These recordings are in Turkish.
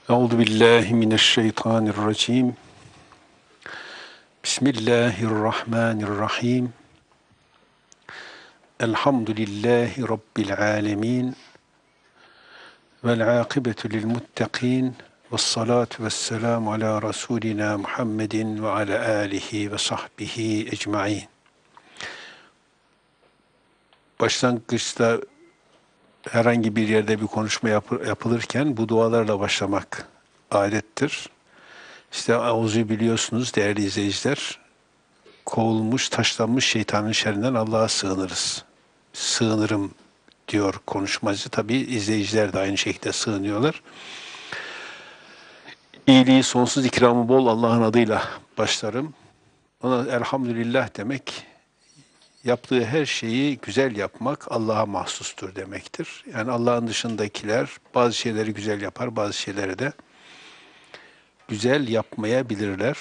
Euzu billahi mineşşeytanirracim. Bismillahirrahmanirrahim. Elhamdülillahi rabbil alamin. Vel akibetu lil muttaqin. Ves salatu vesselamu ala rasulina Muhammedin ve ala alihi ve sahbihi ecmaîn. Başlangıçta herhangi bir yerde bir konuşma yapılırken bu dualarla başlamak adettir. İşte auzu biliyorsunuz değerli izleyiciler, kovulmuş, taşlanmış şeytanın şerrinden Allah'a sığınırız. Sığınırım diyor konuşmacı. Tabi izleyiciler de aynı şekilde sığınıyorlar. İyiliği sonsuz, ikramı bol Allah'ın adıyla başlarım. Ona elhamdülillah demek, yaptığı her şeyi güzel yapmak Allah'a mahsustur demektir. Yani Allah'ın dışındakiler bazı şeyleri güzel yapar, bazı şeyleri de güzel yapmayabilirler.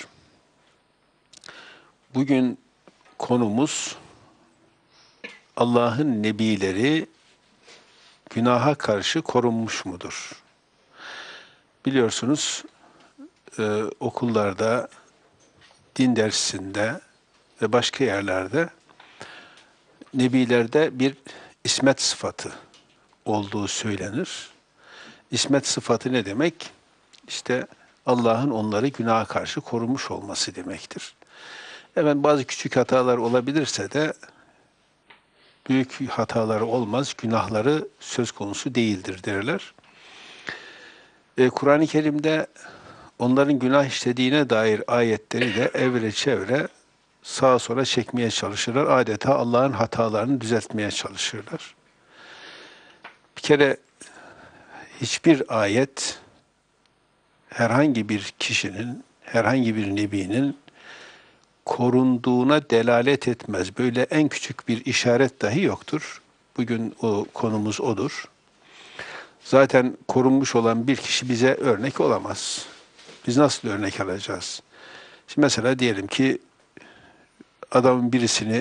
Bugün konumuz Allah'ın nebileri günaha karşı korunmuş mudur? Biliyorsunuz okullarda, din dersinde ve başka yerlerde nebilerde bir ismet sıfatı olduğu söylenir. İsmet sıfatı ne demek? İşte Allah'ın onları günaha karşı korumuş olması demektir. Evet, bazı küçük hatalar olabilirse de büyük hataları olmaz, günahları söz konusu değildir derler. Kur'an-ı Kerim'de onların günah işlediğine dair ayetleri de evre çevre sağa sola çekmeye çalışırlar. Adeta Allah'ın hatalarını düzeltmeye çalışırlar. Bir kere hiçbir ayet herhangi bir kişinin, herhangi bir nebinin korunduğuna delalet etmez. Böyle en küçük bir işaret dahi yoktur. Bugün o konumuz odur. Zaten korunmuş olan bir kişi bize örnek olamaz. Biz nasıl örnek alacağız? Şimdi mesela diyelim ki adamın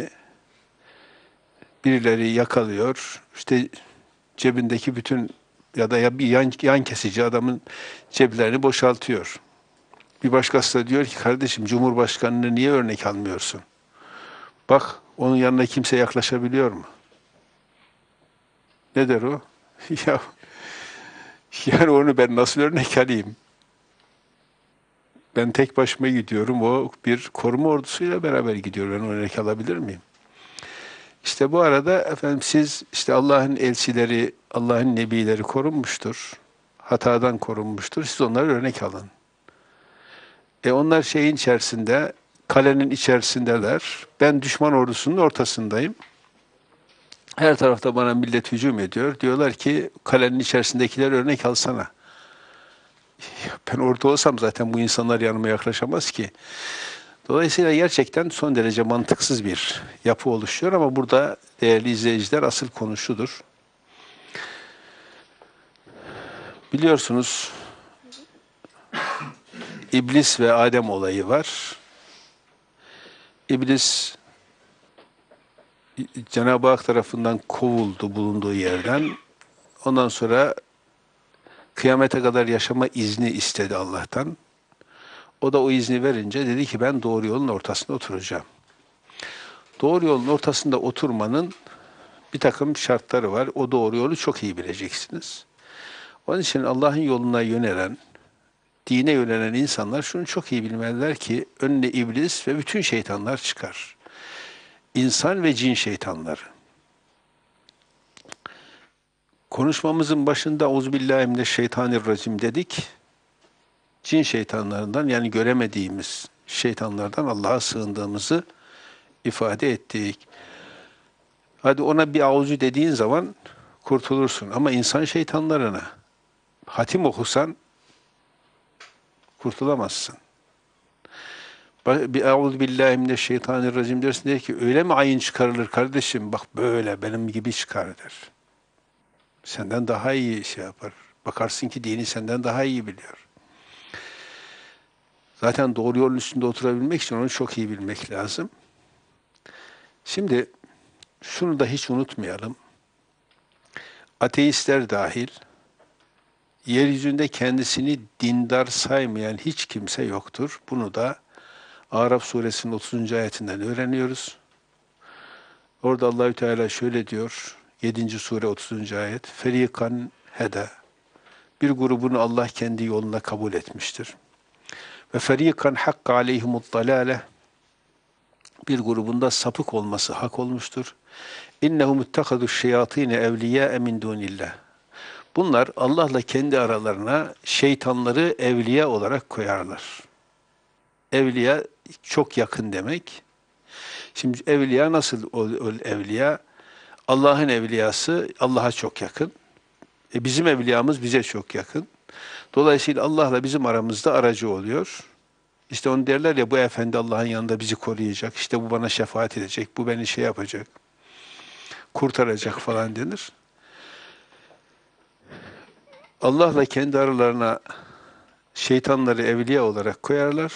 birileri yakalıyor. İşte cebindeki bütün ya da bir yan kesici adamın ceplerini boşaltıyor. Bir başkası da diyor ki kardeşim Cumhurbaşkanı'nı niye örnek almıyorsun? Bak onun yanına kimse yaklaşabiliyor mu? Ne der o? Ya yani onu ben nasıl örnek alayım? Ben tek başıma gidiyorum. O bir koruma ordusuyla beraber gidiyor. Ben örnek alabilir miyim? İşte bu arada efendim siz işte Allah'ın elçileri, Allah'ın nebileri korunmuştur. Hatadan korunmuştur. Siz onları örnek alın. Onlar şeyin içerisinde, kalenin içerisindeler. Ben düşman ordusunun ortasındayım. Her tarafta bana millet hücum ediyor. Diyorlar ki kalenin içerisindekiler örnek alsana. Ben orada olsam zaten bu insanlar yanıma yaklaşamaz ki. Dolayısıyla gerçekten son derece mantıksız bir yapı oluşuyor ama burada değerli izleyiciler asıl konu şudur. Biliyorsunuz İblis ve Adem olayı var. İblis Cenab-ı Hak tarafından kovuldu bulunduğu yerden. Ondan sonra kıyamete kadar yaşama izni istedi Allah'tan. O da o izni verince dedi ki ben doğru yolun ortasında oturacağım. Doğru yolun ortasında oturmanın bir takım şartları var. O doğru yolu çok iyi bileceksiniz. Onun için Allah'ın yoluna yönelen, dine yönelen insanlar şunu çok iyi bilmeliler ki önüne iblis ve bütün şeytanlar çıkar. İnsan ve cin şeytanları. Konuşmamızın başında Euzubillahimineşşeytanirracim dedik. Cin şeytanlarından yani göremediğimiz şeytanlardan Allah'a sığındığımızı ifade ettik. Hadi ona bir auzu dediğin zaman kurtulursun ama insan şeytanlarına hatim okusan kurtulamazsın. Bir Euzubillahimineşşeytanirracim dersin der ki öyle mi ayın çıkarılır kardeşim? Bak böyle benim gibi çıkar der. Senden daha iyi şey yapar. Bakarsın ki dini senden daha iyi biliyor. Zaten doğru yolun üstünde oturabilmek için onu çok iyi bilmek lazım. Şimdi şunu da hiç unutmayalım. Ateistler dahil, yeryüzünde kendisini dindar saymayan hiç kimse yoktur. Bunu da Araf suresinin 30. ayetinden öğreniyoruz. Orada Allahü Teala şöyle diyor, 7. sure 30. ayet, Ferikan heda. Bir grubunu Allah kendi yoluna kabul etmiştir. Ve ferikan hakka aleyhimut dalale. Bir grubunda sapık olması hak olmuştur. İnnehum ittehadu şeyatine evliya min dunillah. Bunlar Allah'la kendi aralarına şeytanları evliya olarak koyarlar. Evliya çok yakın demek. Şimdi evliya nasıl o evliya? Allah'ın evliyası Allah'a çok yakın. Bizim evliyamız bize çok yakın. Dolayısıyla Allah'la bizim aramızda aracı oluyor. İşte onu derler ya, bu efendi Allah'ın yanında bizi koruyacak. İşte bu bana şefaat edecek. Bu beni şey yapacak. Kurtaracak falan denir. Allah'la kendi aralarına şeytanları evliya olarak koyarlar.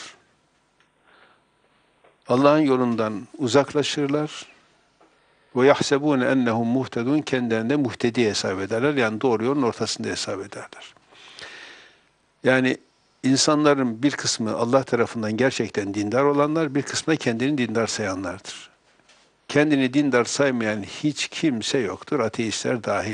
Allah'ın yolundan uzaklaşırlar. Ve yahsebûne ennehum muhtedûn, kendilerine muhtedi hesap ederler. Yani doğru yolun ortasında hesap ederler. Yani insanların bir kısmı Allah tarafından gerçekten dindar olanlar, bir kısmı da kendini dindar sayanlardır. Kendini dindar saymayan hiç kimse yoktur, ateistler dahil.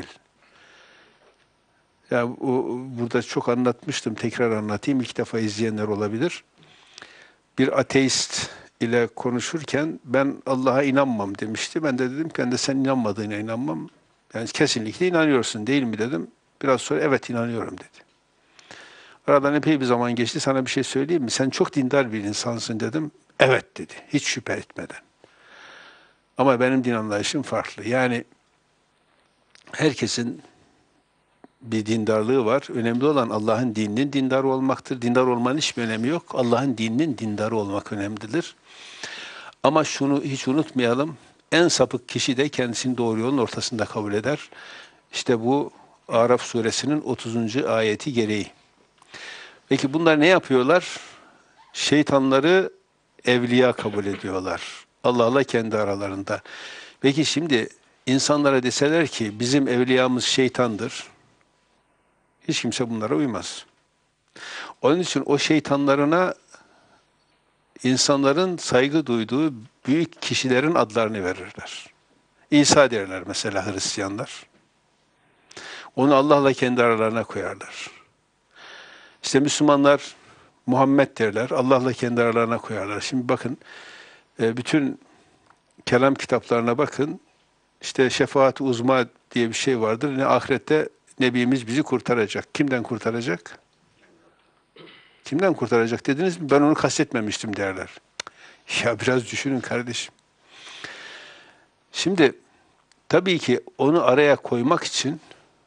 Ya burada çok anlatmıştım, tekrar anlatayım. İlk defa izleyenler olabilir. Bir ateist ile konuşurken ben Allah'a inanmam demişti. Ben de dedim ki, ben de sen inanmadığına inanmam. Yani kesinlikle inanıyorsun değil mi dedim. Biraz sonra evet inanıyorum dedi. Aradan epey bir zaman geçti. Sana bir şey söyleyeyim mi? Sen çok dindar bir insansın dedim. Evet dedi. Hiç şüphe etmeden. Ama benim din anlayışım farklı. Yani herkesin bir dindarlığı var. Önemli olan Allah'ın dininin dindarı olmaktır. Dindar olmanın hiçbir önemi yok. Allah'ın dininin dindarı olmak önemlidir. Ama şunu hiç unutmayalım. En sapık kişi de kendisini doğru yolun ortasında kabul eder. İşte bu Araf suresinin 30. ayeti gereği. Peki bunlar ne yapıyorlar? Şeytanları evliya kabul ediyorlar. Allah'la kendi aralarında. Peki şimdi insanlara deseler ki bizim evliyamız şeytandır, hiç kimse bunlara uymaz. Onun için o şeytanlarına insanların saygı duyduğu büyük kişilerin adlarını verirler. İsa derler mesela Hristiyanlar. Onu Allah'la kendi aralarına koyarlar. İşte Müslümanlar Muhammed derler, Allah'la kendi aralarına koyarlar. Şimdi bakın, bütün kelam kitaplarına bakın, işte şefaat-i uzma diye bir şey vardır. Ne ahirette Nebimiz bizi kurtaracak. Kimden kurtaracak? Kimden kurtaracak dediniz mi? Ben onu kastetmemiştim derler. Ya biraz düşünün kardeşim. Şimdi tabii ki onu araya koymak için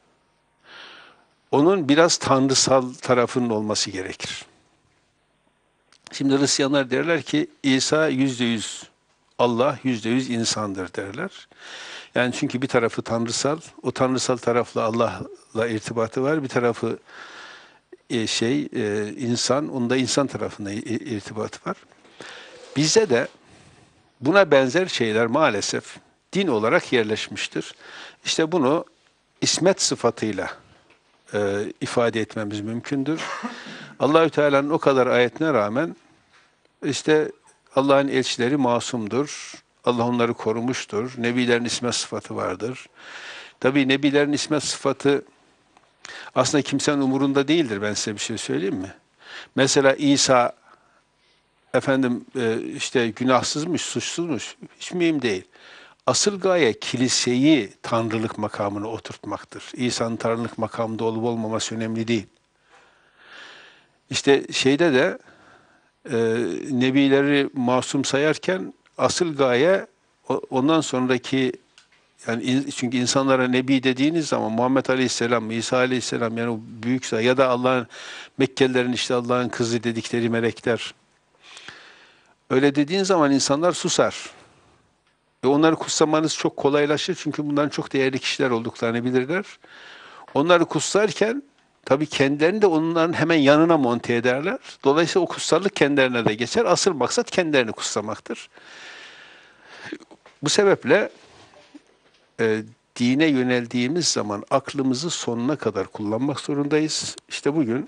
onun biraz tanrısal tarafının olması gerekir. Şimdi Hristiyanlar derler ki İsa %100 Allah, %100 insandır derler. Yani çünkü bir tarafı tanrısal, o tanrısal tarafla Allah'la irtibatı var. Bir tarafı insan, onda insan tarafında irtibatı var. Bizde de buna benzer şeyler maalesef din olarak yerleşmiştir. İşte bunu ismet sıfatıyla ifade etmemiz mümkündür. Allahü Teala'nın o kadar ayetine rağmen işte Allah'ın elçileri masumdur. Allah onları korumuştur. Nebilerin ismet sıfatı vardır. Tabii nebilerin ismet sıfatı aslında kimsenin umurunda değildir. Ben size bir şey söyleyeyim mi? Mesela İsa işte günahsızmış, suçsuzmuş. Hiç mühim değil. Asıl gaye kiliseyi tanrılık makamına oturtmaktır. İsa'nın tanrılık makamında olup olmaması önemli değil. İşte şeyde de nebileri masum sayarken asıl gaye ondan sonraki, yani çünkü insanlara nebi dediğiniz zaman Muhammed Aleyhisselam, İsa Aleyhisselam, yani o büyük ya da Allah'ın Mekkelilerin işte Allah'ın kızı dedikleri melekler, öyle dediğin zaman insanlar susar. Ve onları kutsamanız çok kolaylaşır çünkü bunların çok değerli kişiler olduklarını bilirler. Onları kutsarken tabii kendilerini de onların hemen yanına monte ederler. Dolayısıyla o kutsallık kendilerine de geçer. Asıl maksat kendilerini kutsamaktır. Bu sebeple dine yöneldiğimiz zaman aklımızı sonuna kadar kullanmak zorundayız. İşte bugün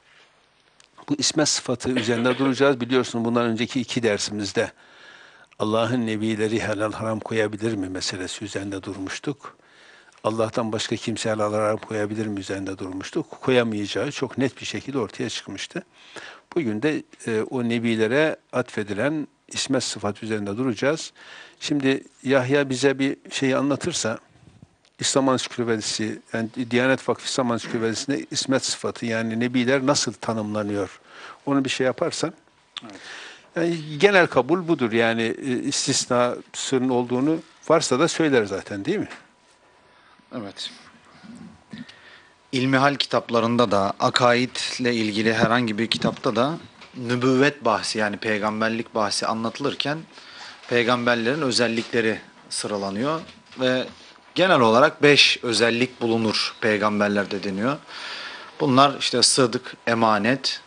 bu ismet sıfatı üzerinde duracağız. Biliyorsun bundan önceki 2 dersimizde Allah'ın nebileri helal haram koyabilir mi meselesi üzerinde durmuştuk. Allah'tan başka kimse helal haram koyabilir mi üzerinde durmuştuk. Koyamayacağı çok net bir şekilde ortaya çıkmıştı. Bugün de o nebilere atfedilen ismet sıfat üzerinde duracağız. Şimdi Yahya bize bir şeyi anlatırsa, İslam Ansiklopedisi, yani Diyanet Vakfı İslam Ansiklopedisi'nde ismet sıfatı, yani nebiler nasıl tanımlanıyor? Onu bir şey yaparsan. Evet. Yani genel kabul budur. Yani istisnasının olduğunu varsa da söyler zaten, değil mi? Evet. İlmihal kitaplarında da, akaidle ilgili herhangi bir kitapta da nübüvvet bahsi, yani peygamberlik bahsi anlatılırken peygamberlerin özellikleri sıralanıyor ve genel olarak 5 özellik bulunur peygamberlerde deniyor. Bunlar işte sıdk, emanet,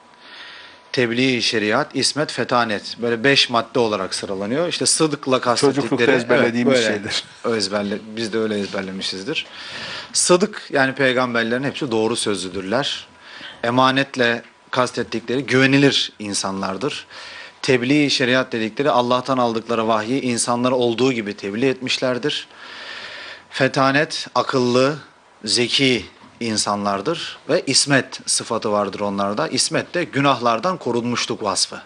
tebliğ-i şeriat, ismet, fetanet. Böyle 5 madde olarak sıralanıyor. İşte sıdıkla kastettikleri... Çocuklukta ezberlediğimiz şeyler. Biz de öyle ezberlemişizdir. Sıdık, yani peygamberlerin hepsi doğru sözlüdürler. Emanetle kastettikleri güvenilir insanlardır. Tebliğ-i şeriat dedikleri Allah'tan aldıkları vahyi insanlara olduğu gibi tebliğ etmişlerdir. Fetanet, akıllı, zeki insanlardır ve ismet sıfatı vardır onlarda. İsmet de günahlardan korunmuşluk vasfı.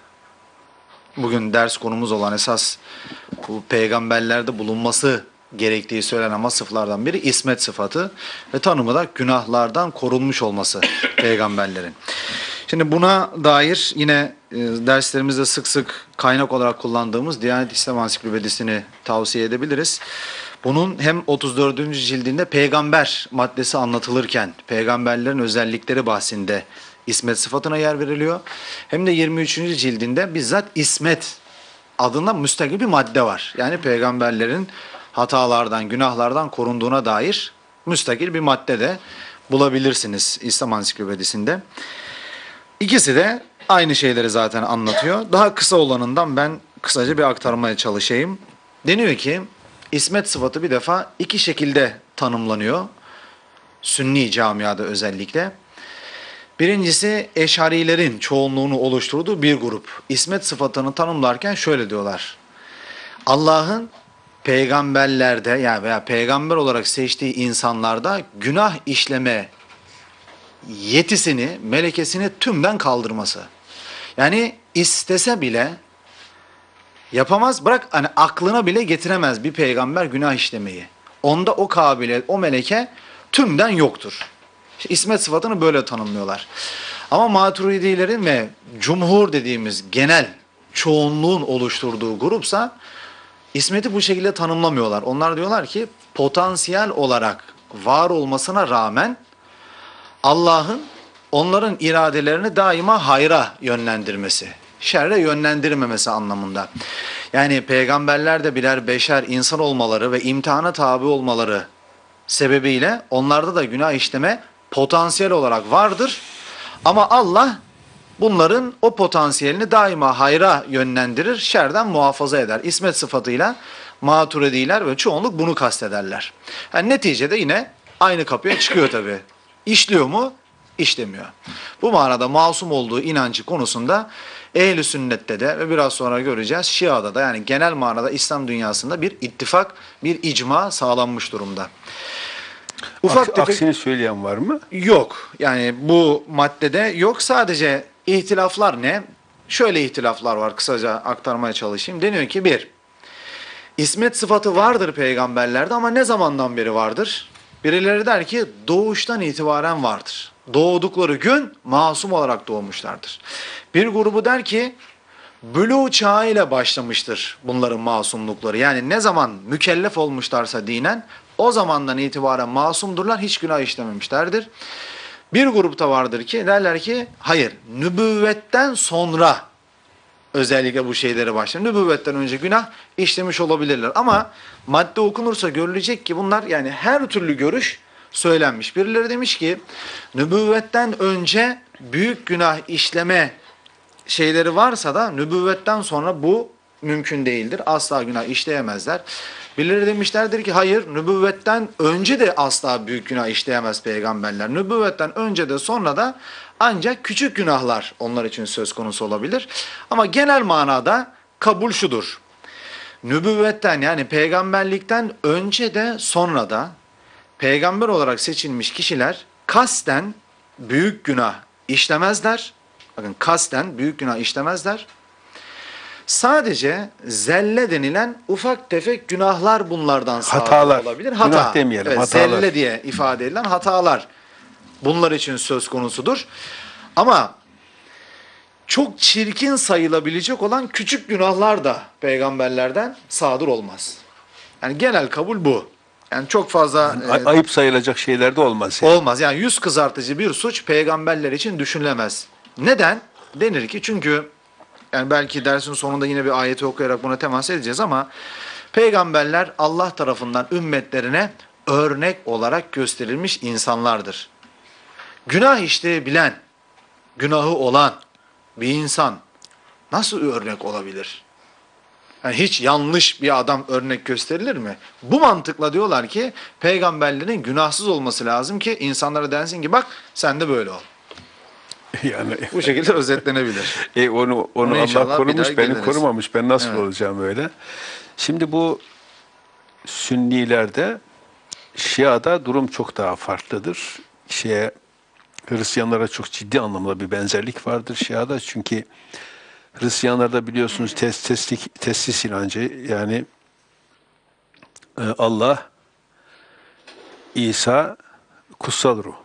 Bugün ders konumuz olan esas bu peygamberlerde bulunması gerektiği söylenen vasıflardan biri ismet sıfatı ve tanımı da günahlardan korunmuş olması peygamberlerin. Şimdi buna dair yine derslerimizde sık sık kaynak olarak kullandığımız Diyanet İslam Ansiklopedisini tavsiye edebiliriz. Bunun hem 34. cildinde peygamber maddesi anlatılırken peygamberlerin özellikleri bahsinde ismet sıfatına yer veriliyor. Hem de 23. cildinde bizzat ismet adında müstakil bir madde var. Yani peygamberlerin hatalardan, günahlardan korunduğuna dair müstakil bir madde de bulabilirsiniz İslam Ansiklopedisinde. İkisi de aynı şeyleri zaten anlatıyor. Daha kısa olanından ben kısaca bir aktarmaya çalışayım. Deniyor ki İsmet sıfatı bir defa 2 şekilde tanımlanıyor. Sünni camiada özellikle. Birincisi Eşarilerin çoğunluğunu oluşturduğu bir grup. İsmet sıfatını tanımlarken şöyle diyorlar. Allah'ın peygamberlerde, yani veya peygamber olarak seçtiği insanlarda günah işleme yetisini, melekesini tümden kaldırması. Yani istese bile yapamaz, bırak hani aklına bile getiremez bir peygamber günah işlemeyi. Onda o kabiliyet, o meleke tümden yoktur. İşte İsmet sıfatını böyle tanımlıyorlar. Ama Maturidilerin ve cumhur dediğimiz genel çoğunluğun oluşturduğu grupsa İsmet'i bu şekilde tanımlamıyorlar. Onlar diyorlar ki potansiyel olarak var olmasına rağmen Allah'ın onların iradelerini daima hayra yönlendirmesi, şerre yönlendirmemesi anlamında. Yani peygamberler de birer beşer insan olmaları ve imtihana tabi olmaları sebebiyle onlarda da günah işleme potansiyel olarak vardır. Ama Allah bunların o potansiyelini daima hayra yönlendirir, şerden muhafaza eder. İsmet sıfatıyla Maturidiler ve çoğunluk bunu kastederler. Yani neticede yine aynı kapıya çıkıyor tabii. İşliyor mu? İşlemiyor. Bu manada masum olduğu inancı konusunda ehl-i sünnette de ve biraz sonra göreceğiz Şia'da da, yani genel manada İslam dünyasında bir ittifak, bir icma sağlanmış durumda. Aksini söyleyen var mı? Yok. Yani bu maddede yok. Sadece ihtilaflar ne? Şöyle ihtilaflar var, kısaca aktarmaya çalışayım. Deniyor ki 1. İsmet sıfatı vardır peygamberlerde ama ne zamandan beri vardır? Birileri der ki doğuştan itibaren vardır. Doğdukları gün masum olarak doğmuşlardır. Bir grubu der ki bülû çağı ile başlamıştır bunların masumlukları. Yani ne zaman mükellef olmuşlarsa dinen o zamandan itibaren masumdurlar, hiç günah işlememişlerdir. Bir grupta vardır ki derler ki hayır, nübüvvetten sonra özellikle bu şeylere başlar. Nübüvvetten önce günah işlemiş olabilirler. Ama madde okunursa görülecek ki bunlar, yani her türlü görüş söylenmiş. Birileri demiş ki nübüvvetten önce büyük günah işleme şeyleri varsa da nübüvvetten sonra bu mümkün değildir. Asla günah işleyemezler. Birileri demişlerdir ki hayır, nübüvvetten önce de asla büyük günah işleyemez peygamberler. Nübüvvetten önce de sonra da ancak küçük günahlar onlar için söz konusu olabilir. Ama genel manada kabul şudur. Nübüvvetten yani peygamberlikten önce de sonra da peygamber olarak seçilmiş kişiler kasten büyük günah işlemezler. Bakın kasten büyük günah işlemezler. Sadece zelle denilen ufak tefek günahlar bunlardan Hatalar. olabilir. Günah demeyelim, Evet, hatalar. zelle diye ifade edilen hatalar bunlar için söz konusudur. Ama çok çirkin sayılabilecek olan küçük günahlar da peygamberlerden sadır olmaz. Yani genel kabul bu. Yani çok fazla Ayıp sayılacak şeyler de olmaz. Yani. olmaz. Yani yüz kızartıcı bir suç peygamberler için düşünülemez. Neden? Denir ki çünkü yani belki dersin sonunda yine bir ayeti okuyarak buna temas edeceğiz ama peygamberler Allah tarafından ümmetlerine örnek olarak gösterilmiş insanlardır. Günah işleyebilen, günahı olan bir insan nasıl örnek olabilir? Yani hiç yanlış bir adam örnek gösterilir mi? Bu mantıkla diyorlar ki peygamberlerin günahsız olması lazım ki insanlara densin ki bak sen de böyle ol. Yani Bu şekilde özetlenebilir. onu inşallah Allah bir korumuş, daha beni geliriz. korumamış. Ben nasıl Evet. olacağım öyle? Şimdi bu Sünnilerde, Şia'da durum çok daha farklıdır. Hristiyanlara çok ciddi anlamda bir benzerlik vardır Şia'da. Çünkü Hristiyanlarda biliyorsunuz teslis inancı, yani Allah, İsa, kutsal ruh.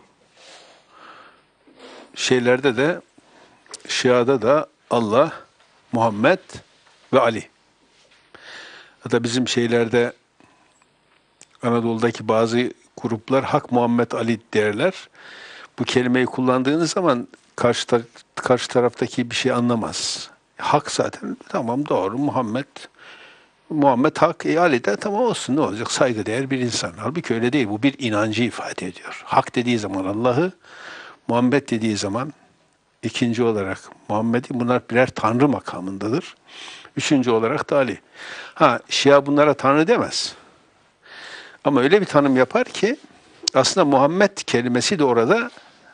Şeylerde de, Şia'da da Allah, Muhammed ve Ali. Hatta bizim şeylerde, Anadolu'daki bazı gruplar Hak Muhammed Ali derler. Bu kelimeyi kullandığınız zaman karşı taraftaki bir şey anlamaz. Hak zaten tamam, doğru, Muhammed hak, Ali de tamam olsun, ne olacak, saygıdeğer bir insan. Halbuki öyle değil, bu bir inancı ifade ediyor. Hak dediği zaman Allah'ı, Muhammed dediği zaman ikinci olarak Muhammed'i, bunlar birer tanrı makamındadır. Üçüncü olarak da Ali. Şia bunlara tanrı demez. Ama öyle bir tanım yapar ki aslında Muhammed kelimesi de orada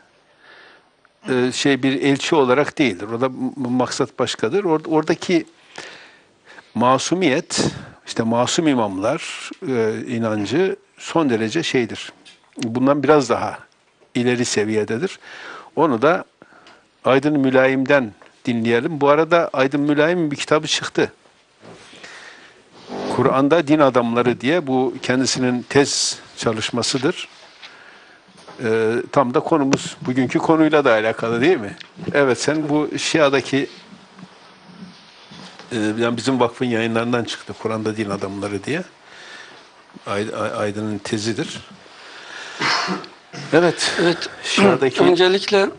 bir elçi olarak değildir. Orada maksat başkadır. Oradaki masumiyet, işte masum imamlar inancı son derece şeydir. Bundan biraz daha ileri seviyededir. Onu da Aydın Mülayim'den dinleyelim. Bu arada Aydın Mülayim'in bir kitabı çıktı. Kur'an'da Din Adamları diye, bu kendisinin tez çalışmasıdır. Tam da konumuz, bugünkü konuyla da alakalı değil mi? Evet, sen bu Şia'daki, yani bizim vakfın yayınlarından çıktı, Kur'an'da Din Adamları diye. Aydın'ın tezidir. Evet, Şia'daki... Öncelikle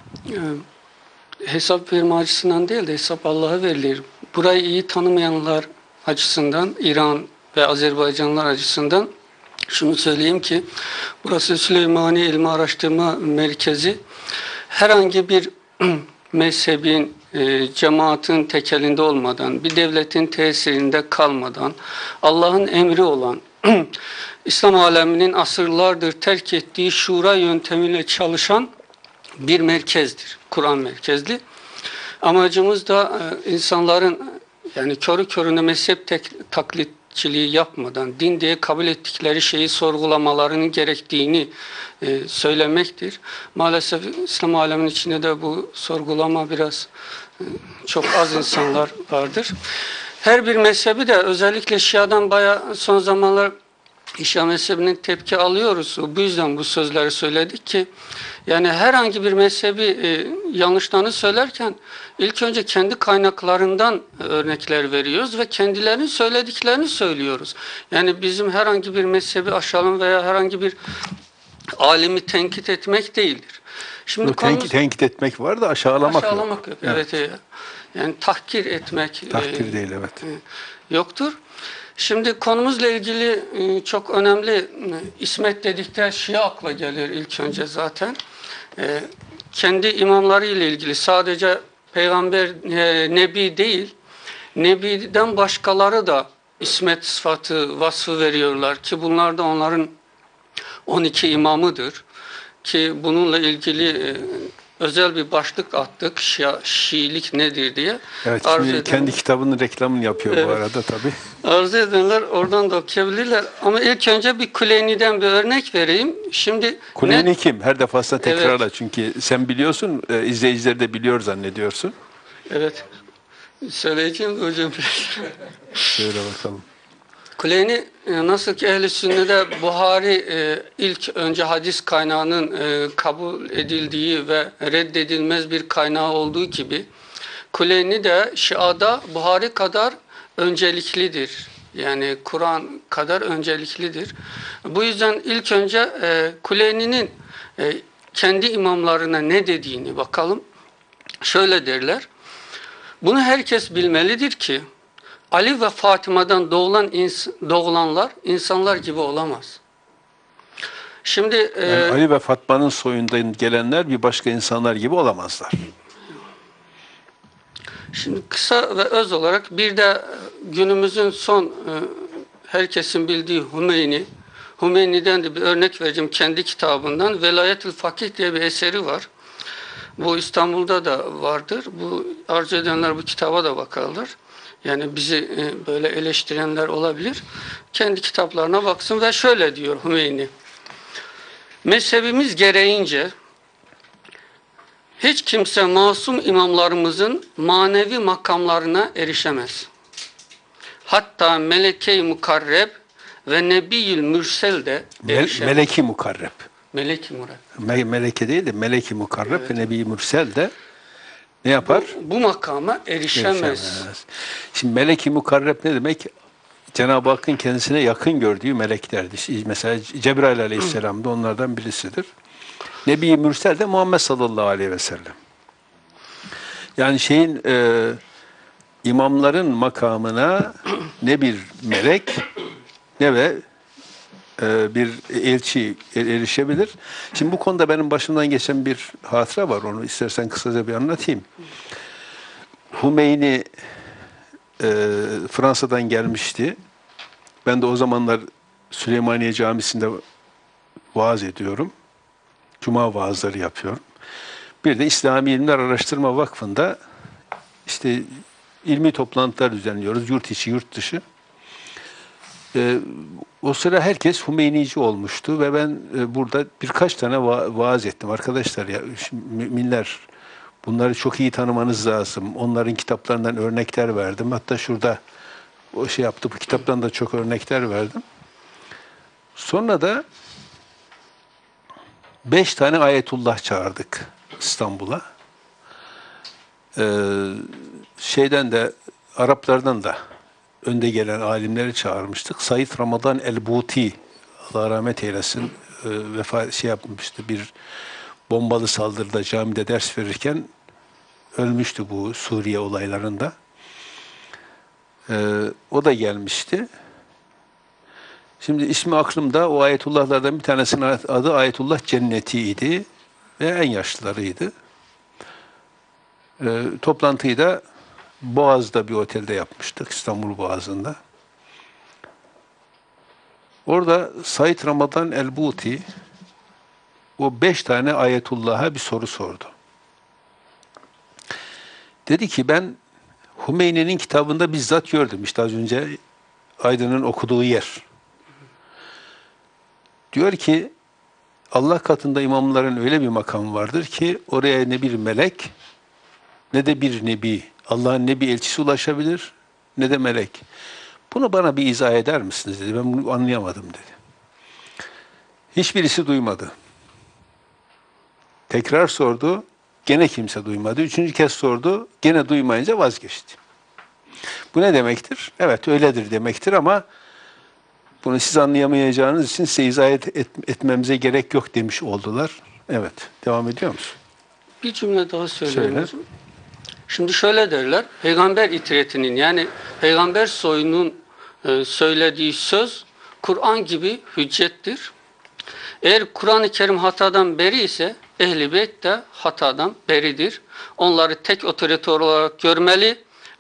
hesap verme açısından değil de hesap Allah'a verilir. Burayı iyi tanımayanlar açısından, İran ve Azerbaycanlılar açısından şunu söyleyeyim ki, burası Süleymani İlmi Araştırma Merkezi. Herhangi bir mezhebin, cemaatin tekelinde olmadan, bir devletin tesirinde kalmadan, Allah'ın emri olan, İslam aleminin asırlardır terk ettiği şura yöntemiyle çalışan bir merkezdir. Kur'an merkezli. Amacımız da insanların yani körü körüne mezhep taklitçiliği yapmadan din diye kabul ettikleri şeyi sorgulamalarının gerektiğini söylemektir. Maalesef İslam aleminin içinde de bu sorgulama biraz çok az insanlar vardır. Her bir mezhebi de özellikle Şia'dan bayağı son zamanlar Şia mezhebinin tepki alıyoruz. Bu yüzden bu sözleri söyledik ki yani herhangi bir mezhebi yanlışlarını söylerken ilk önce kendi kaynaklarından örnekler veriyoruz ve kendilerinin söylediklerini söylüyoruz. Yani bizim herhangi bir mezhebi aşağılama veya herhangi bir alimi tenkit etmek değildir. Şimdi tenkit etmek var da aşağılamak yok. Evet. Yani tahkir etmek tahkir değil, evet. Yoktur. Şimdi konumuzla ilgili çok önemli, İsmet dedikte Şia akla gelir ilk önce zaten. Kendi imamları ile ilgili sadece peygamber, nebi değil, nebiden başkaları da ismet sıfatı, vasfı veriyorlar ki bunlar da onların 12 imamıdır. Ki bununla ilgili özel bir başlık attık. Şiilik nedir diye. Evet, şimdi kendi kitabının reklamını yapıyor bu arada tabii. Arzu edenler oradan da okuyabilirler. Ama ilk önce bir Kuleyni'den bir örnek vereyim. Şimdi Kuleyni kim? Her defasında tekrarla, çünkü sen biliyorsun, izleyiciler de biliyor zannediyorsun. Evet. Söyleyeceğim de hocam. Söyle bakalım. Kuleyni nasıl ki ehl-i sünnede Buhari ilk önce hadis kaynağının kabul edildiği ve reddedilmez bir kaynağı olduğu gibi Kuleyni de Şia'da Buhari kadar önceliklidir. Yani Kur'an kadar önceliklidir. Bu yüzden ilk önce Kuleyni'nin kendi imamlarına ne dediğini bakalım. Şöyle derler. Bunu herkes bilmelidir ki Ali ve Fatıma'dan doğulanlar insanlar gibi olamaz. Şimdi yani Ali ve Fatma'nın soyundan gelenler bir başka insanlar gibi olamazlar. Şimdi kısa ve öz olarak bir de günümüzün son herkesin bildiği Hümeyni'den de bir örnek vereceğim kendi kitabından. Velayetül Fakih diye bir eseri var. Bu İstanbul'da da vardır. Bu arzu edenler bu kitaba da bakarlar. Yani bizi böyle eleştirenler olabilir. Kendi kitaplarına baksın ve şöyle diyor Hümeyni. Mezhebimiz gereğince hiç kimse masum imamlarımızın manevi makamlarına erişemez. Hatta meleke-i mukarreb ve nebiyyül mürsel de erişemez. Meleki mukarreb. Meleki mukarreb. Meleke değil de meleki mukarreb, evet. Ve nebi-i mürsel de ne yapar? Bu makama erişemez. Şimdi meleki mukarreb ne demek? Cenab-ı Hakk'ın kendisine yakın gördüğü meleklerdir. Mesela Cebrail aleyhisselam da onlardan birisidir. Nebi-i Mürsel de Muhammed sallallahu aleyhi ve sellem. Yani imamların makamına ne bir melek ne de bir elçi erişebilir. Şimdi bu konuda benim başımdan geçen bir hatıra var. Onu istersen kısaca bir anlatayım. Hümeyni Fransa'dan gelmişti. Ben de o zamanlar Süleymaniye Camisi'nde vaaz ediyorum. Cuma vaazları yapıyorum. Bir de İslami İlimler Araştırma Vakfı'nda işte ilmi toplantılar düzenliyoruz. Yurt içi, yurt dışı. O sıra herkes Hümeynici olmuştu ve ben burada birkaç tane vaaz ettim. Arkadaşlar ya, müminler, bunları çok iyi tanımanız lazım. Onların kitaplarından örnekler verdim. Hatta şurada o yaptı, bu kitaptan da çok örnekler verdim. Sonra da 5 tane ayetullah çağırdık İstanbul'a. Şeyden de, Araplardan da önde gelen alimleri çağırmıştık. Said Ramazan el-Buti, Allah rahmet eylesin, yapmıştı, bir bombalı saldırıda camide ders verirken ölmüştü bu Suriye olaylarında. O da gelmişti. Şimdi ismi aklımda, o ayetullahlardan bir tanesinin adı Ayetullah Cenneti'ydi ve en yaşlılarıydı. Toplantıyı da Boğaz'da bir otelde yapmıştık, İstanbul Boğazı'nda. Orada Said Ramazan el-Buti o 5 tane ayetullah'a bir soru sordu. Dedi ki, ben Hümeyni'nin kitabında bizzat gördüm. İşte az önce Aydın'ın okuduğu yer. Diyor ki, Allah katında imamların öyle bir makamı vardır ki oraya ne bir melek ne de bir nebi, Allah'ın nebi elçisi ulaşabilir ne de melek. Bunu bana bir izah eder misiniz dedi. Ben bunu anlayamadım dedi. Hiçbirisi duymadı. Tekrar sordu. Gene kimse duymadı. 3. kez sordu. Gene duymayınca vazgeçti. Bu ne demektir? Evet, öyledir demektir ama bunu siz anlayamayacağınız için size izah etmemize gerek yok demiş oldular. Evet. Devam ediyor musun? Bir cümle daha söyleyeyim. Şimdi şöyle derler. Peygamber itiretinin, yani peygamber soyunun söylediği söz Kur'an gibi hüccettir. Eğer Kur'an-ı Kerim hatadan beri ise Ehl-i Beyt de hatadan beridir. Onları tek otorite olarak görmeli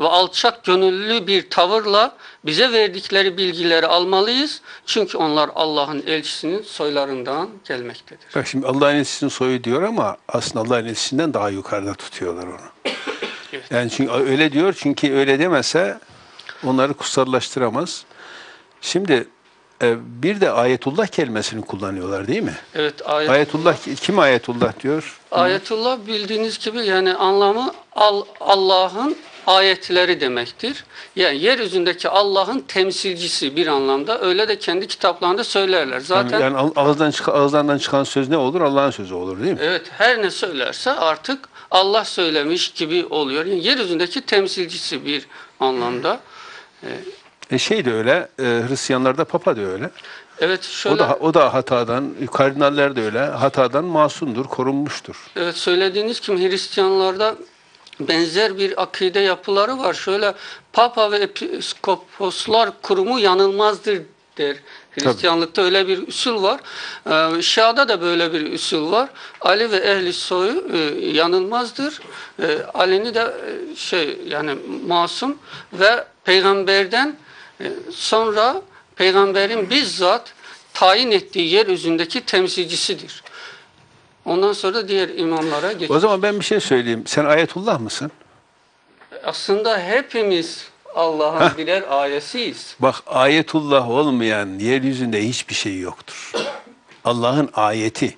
ve alçak gönüllü bir tavırla bize verdikleri bilgileri almalıyız. Çünkü onlar Allah'ın elçisinin soylarından gelmektedir. Bak şimdi Allah'ın elçisinin soyu diyor ama aslında Allah'ın elçisinden daha yukarıda tutuyorlar onu. Evet. Yani çünkü öyle diyor, çünkü öyle demese onları kutsallaştıramaz. Şimdi bir de ayetullah kelimesini kullanıyorlar değil mi? Evet, Ayetullah, kim ayetullah diyor? Ayetullah bildiğiniz gibi yani anlamı Allah'ın ayetleri demektir. Yani yeryüzündeki Allah'ın temsilcisi bir anlamda. Öyle de kendi kitaplarında söylerler. Zaten Yani ağızlarından çıkan söz ne olur? Allah'ın sözü olur değil mi? evet, her ne söylerse artık Allah söylemiş gibi oluyor. Yani yeryüzündeki temsilcisi bir anlamda. Şey de öyle, Hristiyanlarda Papa da öyle. Evet, şöyle. O da hatadan, kardinaller de öyle, hatadan masumdur, korunmuştur. Evet, söylediğiniz gibi Hristiyanlarda benzer bir akide yapıları var. Şöyle, Papa ve Episkoposlar kurumu yanılmazdır der. Hristiyanlıkta öyle bir usul var. Şia'da da böyle bir usul var. Ali ve ehli soyu yanılmazdır. Ali'ni de yani masum ve peygamberden sonra peygamberin bizzat tayin ettiği yeryüzündeki temsilcisidir. Ondan sonra da diğer imamlara geçiyor. O zaman ben bir şey söyleyeyim. Sen ayetullah mısın? Aslında hepimiz Allah'ın birer ayesiyiz. Bak, ayetullah olmayan yeryüzünde hiçbir şey yoktur. Allah'ın ayeti.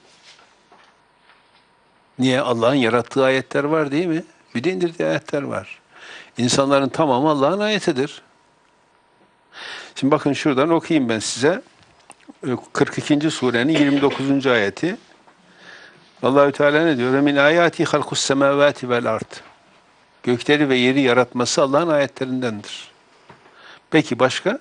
Niye? Allah'ın yarattığı ayetler var değil mi? Bir de indirdiği ayetler var. İnsanların tamamı Allah'ın ayetidir. Şimdi bakın şuradan okuyayım ben size. 42. surenin 29. ayeti. Allahü Teala ne diyor? Min ayati halkus semavati vel ard. Gökleri ve yeri yaratması Allah'ın ayetlerindendir. Peki başka?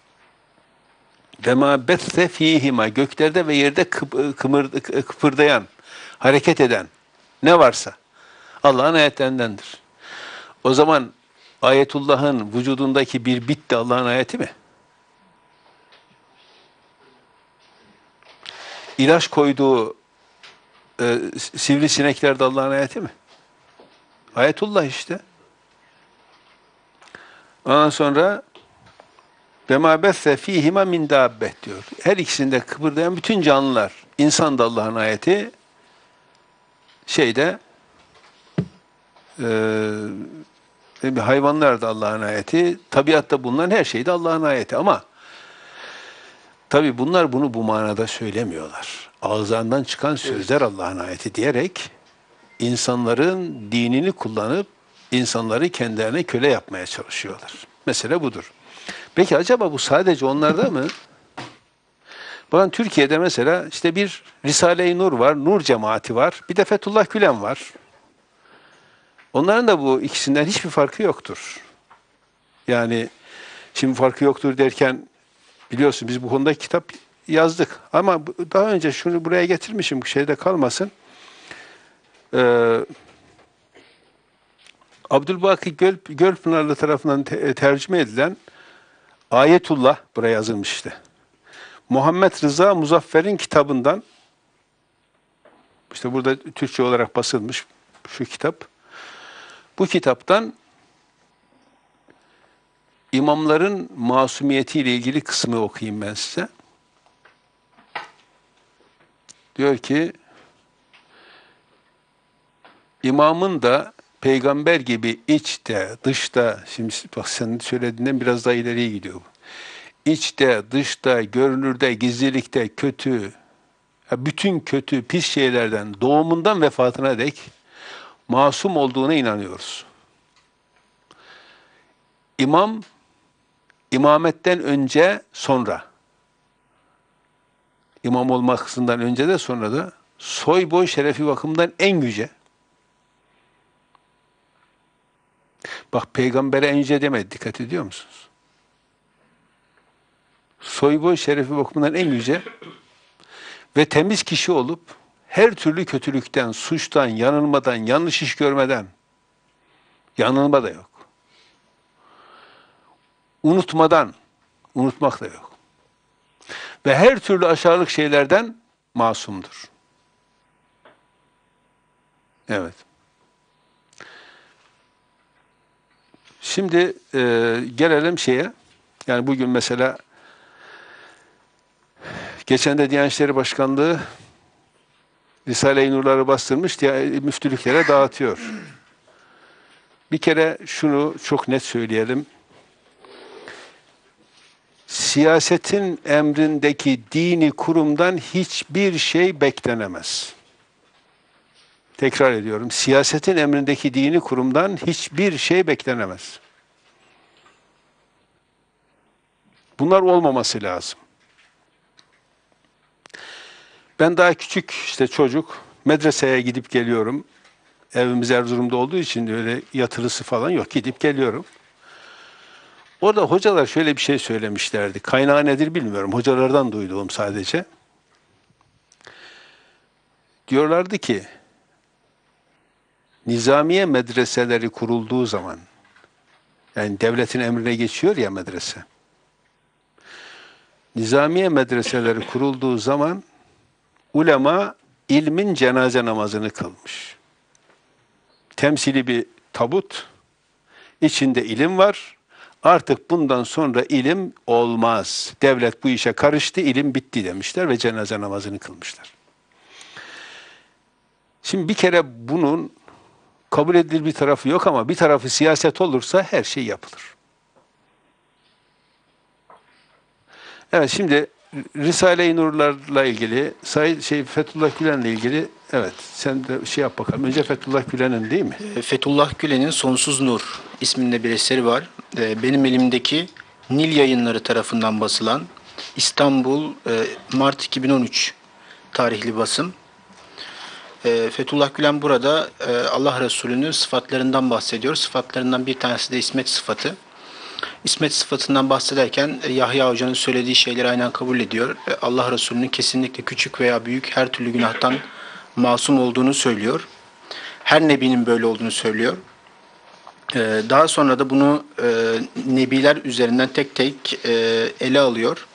Ve ma besse fihima, göklerde ve yerde kıpırdayan, hareket eden ne varsa Allah'ın ayetlerindendir. O zaman ayetullah'ın vücudundaki bir bit de Allah'ın ayeti mi? İlaç koyduğu sivrisinekler de Allah'ın ayeti mi? Ayetullah işte. Ondan sonra وَمَا بَثَّ ف۪يهِمَا مِنْ دَابَّةٍ diyor. Her ikisinde kıpırdayan bütün canlılar. İnsan da Allah'ın ayeti. Hayvanlar da Allah'ın ayeti. Tabiatta bulunan her şey de Allah'ın ayeti. Ama tabi bunlar bunu bu manada söylemiyorlar. Ağızlarından çıkan sözler Allah'ın ayeti diyerek insanların dinini kullanıp insanları kendilerine köle yapmaya çalışıyorlar. Mesele budur. Peki acaba bu sadece onlarda mı? Bakın Türkiye'de mesela işte bir Risale-i Nur var, Nur cemaati var, bir de Fethullah Gülen var. Onların da bu ikisinden hiçbir farkı yoktur. Yani şimdi farkı yoktur derken biliyorsun biz bu konuda kitap yazdık. Ama daha önce şunu buraya getirmişim, şeyde kalmasın. Abdülbaki Gölpınarlı tarafından tercüme edilen Ayetullah, buraya yazılmış işte. Muhammed Rıza Muzaffer'in kitabından, işte burada Türkçe olarak basılmış şu kitap. Bu kitaptan imamların masumiyetiyle ilgili kısmı okuyayım ben size. Diyor ki, imamın da peygamber gibi içte, dışta, şimdi bak senin söylediğinden biraz daha ileriye gidiyor bu. İçte, dışta, görünürde, gizlilikte, kötü, bütün kötü, pis şeylerden, doğumundan vefatına dek masum olduğuna inanıyoruz. İmam, imametten önce, sonra, imam olmasından önce de sonra da soy boy şerefi bakımından en yüce. Bak peygambere en yüce demedi, dikkat ediyor musunuz? Soy boy şerefi bakımından en yüce ve temiz kişi olup her türlü kötülükten, suçtan, yanılmadan, yanlış iş görmeden, yanılma da yok. Unutmadan, unutmak da yok. Ve her türlü aşağılık şeylerden masumdur. Evet. Şimdi gelelim şeye. Yani bugün mesela geçen de Diyanet İşleri Başkanlığı Risale-i Nur'ları bastırmış diye müftülüklere dağıtıyor. Bir kere şunu çok net söyleyelim. Siyasetin emrindeki dini kurumdan hiçbir şey beklenemez. Tekrar ediyorum. Siyasetin emrindeki dini kurumdan hiçbir şey beklenemez. Bunlar olmaması lazım. Ben daha küçük işte çocuk medreseye gidip geliyorum. Evimiz Erzurum'da olduğu için öyle yatılısı falan yok. Gidip geliyorum. Orada hocalar şöyle bir şey söylemişlerdi. Kaynağı nedir bilmiyorum. Hocalardan duyduğum sadece. Diyorlardı ki nizamiye medreseleri kurulduğu zaman yani devletin emrine geçiyor ya medrese. Nizamiye medreseleri kurulduğu zaman ulema ilmin cenaze namazını kılmış. Temsili bir tabut, içinde ilim var. Artık bundan sonra ilim olmaz. Devlet bu işe karıştı, ilim bitti demişler ve cenaze namazını kılmışlar. Şimdi bir kere bunun kabul edilir bir tarafı yok ama bir tarafı siyaset olursa her şey yapılır. Evet, şimdi Risale-i Nur'larla ilgili, Fethullah Gülen'le ilgili, evet sen de şey yap bakalım. Önce Fethullah Gülen'in değil mi? Fethullah Gülen'in Sonsuz Nur isminde bir eseri var. Benim elimdeki Nil Yayınları tarafından basılan İstanbul Mart 2013 tarihli basım. Fethullah Gülen burada Allah Resulü'nün sıfatlarından bahsediyor. Sıfatlarından bir tanesi de İsmet sıfatı. İsmet sıfatından bahsederken Yahya Hoca'nın söylediği şeyleri aynen kabul ediyor. Allah Resulü'nün kesinlikle küçük veya büyük her türlü günahtan masum olduğunu söylüyor. Her nebinin böyle olduğunu söylüyor. Daha sonra da bunu nebiler üzerinden tek tek ele alıyor.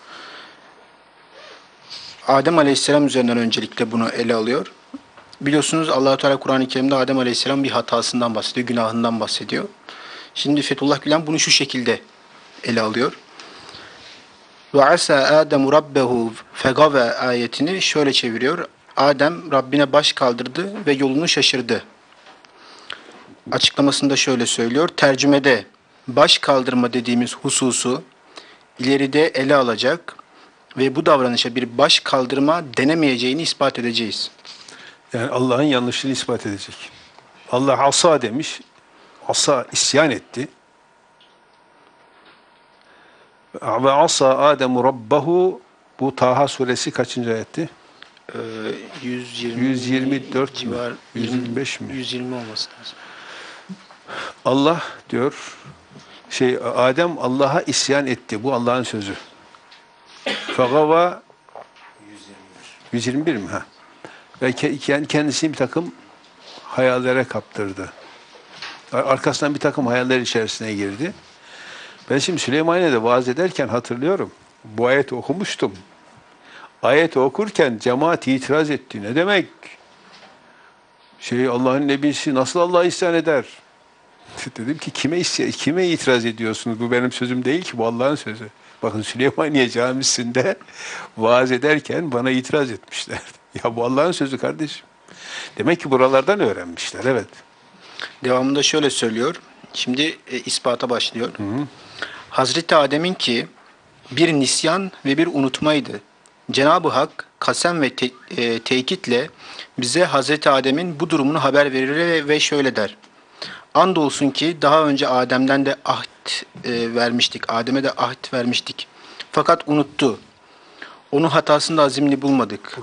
Adem Aleyhisselam üzerinden öncelikle bunu ele alıyor. Biliyorsunuz Allah-u Teala Kur'an-ı Kerim'de Adem Aleyhisselam bir hatasından bahsediyor, günahından bahsediyor. Şimdi Fethullah Gülen bunu şu şekilde ele alıyor. Ve asa Ademu rabbehu fegave ayetini şöyle çeviriyor. Adem Rabbine baş kaldırdı ve yolunu şaşırdı. Açıklamasında şöyle söylüyor. Tercümede baş kaldırma dediğimiz hususu ileride ele alacak ve bu davranışa bir baş kaldırma denemeyeceğini ispat edeceğiz. Yani Allah'ın yanlışını ispat edecek. Allah asa demiş. Asa isyan etti. Ve asa Ademu rabbahu, bu Taha suresi kaçıncı ayetti? 124 civar, mi? 125 mi? 120 olması lazım. Allah diyor, Adem Allah'a isyan etti. Bu Allah'ın sözü. Fagava 121 mi? Ha. Ve kendisini bir takım hayallere kaptırdı. Arkasından bir takım hayaller içerisine girdi. Ben şimdi Süleymaniye'de vaaz ederken hatırlıyorum. Bu ayeti okumuştum. Ayeti okurken cemaat itiraz etti. Ne demek? Allah'ın nebisi nasıl Allah'a isyan eder? Dedim ki kime itiraz ediyorsunuz? Bu benim sözüm değil ki, bu Allah'ın sözü. Bakın Süleymaniye Camisi'nde vaaz ederken bana itiraz etmişler. Ya bu Allah'ın sözü kardeşim. Demek ki buralardan öğrenmişler, evet. Devamında şöyle söylüyor. Şimdi ispata başlıyor. Hı hı. Hazreti Adem'in ki bir nisyan ve bir unutmaydı. Cenab-ı Hak kasem ve tekitle bize Hazreti Adem'in bu durumunu haber verir ve şöyle der. Andolsun ki daha önce Adem'den de ahd vermiştik. Adem'e de ahd vermiştik. Fakat unuttu. Onun hatasında azimli bulmadık.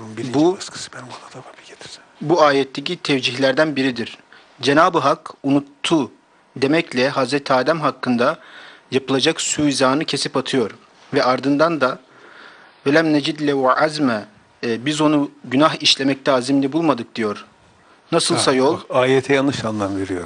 Bu ayetteki tevcihlerden biridir. Cenab-ı Hak unuttu demekle Hazreti Adem hakkında yapılacak suizanı kesip atıyor. Ve ardından da velem necid lehu azme, biz onu günah işlemekte azimli bulmadık diyor. Nasılsa yol... Bak, ayete yanlış anlam veriyor.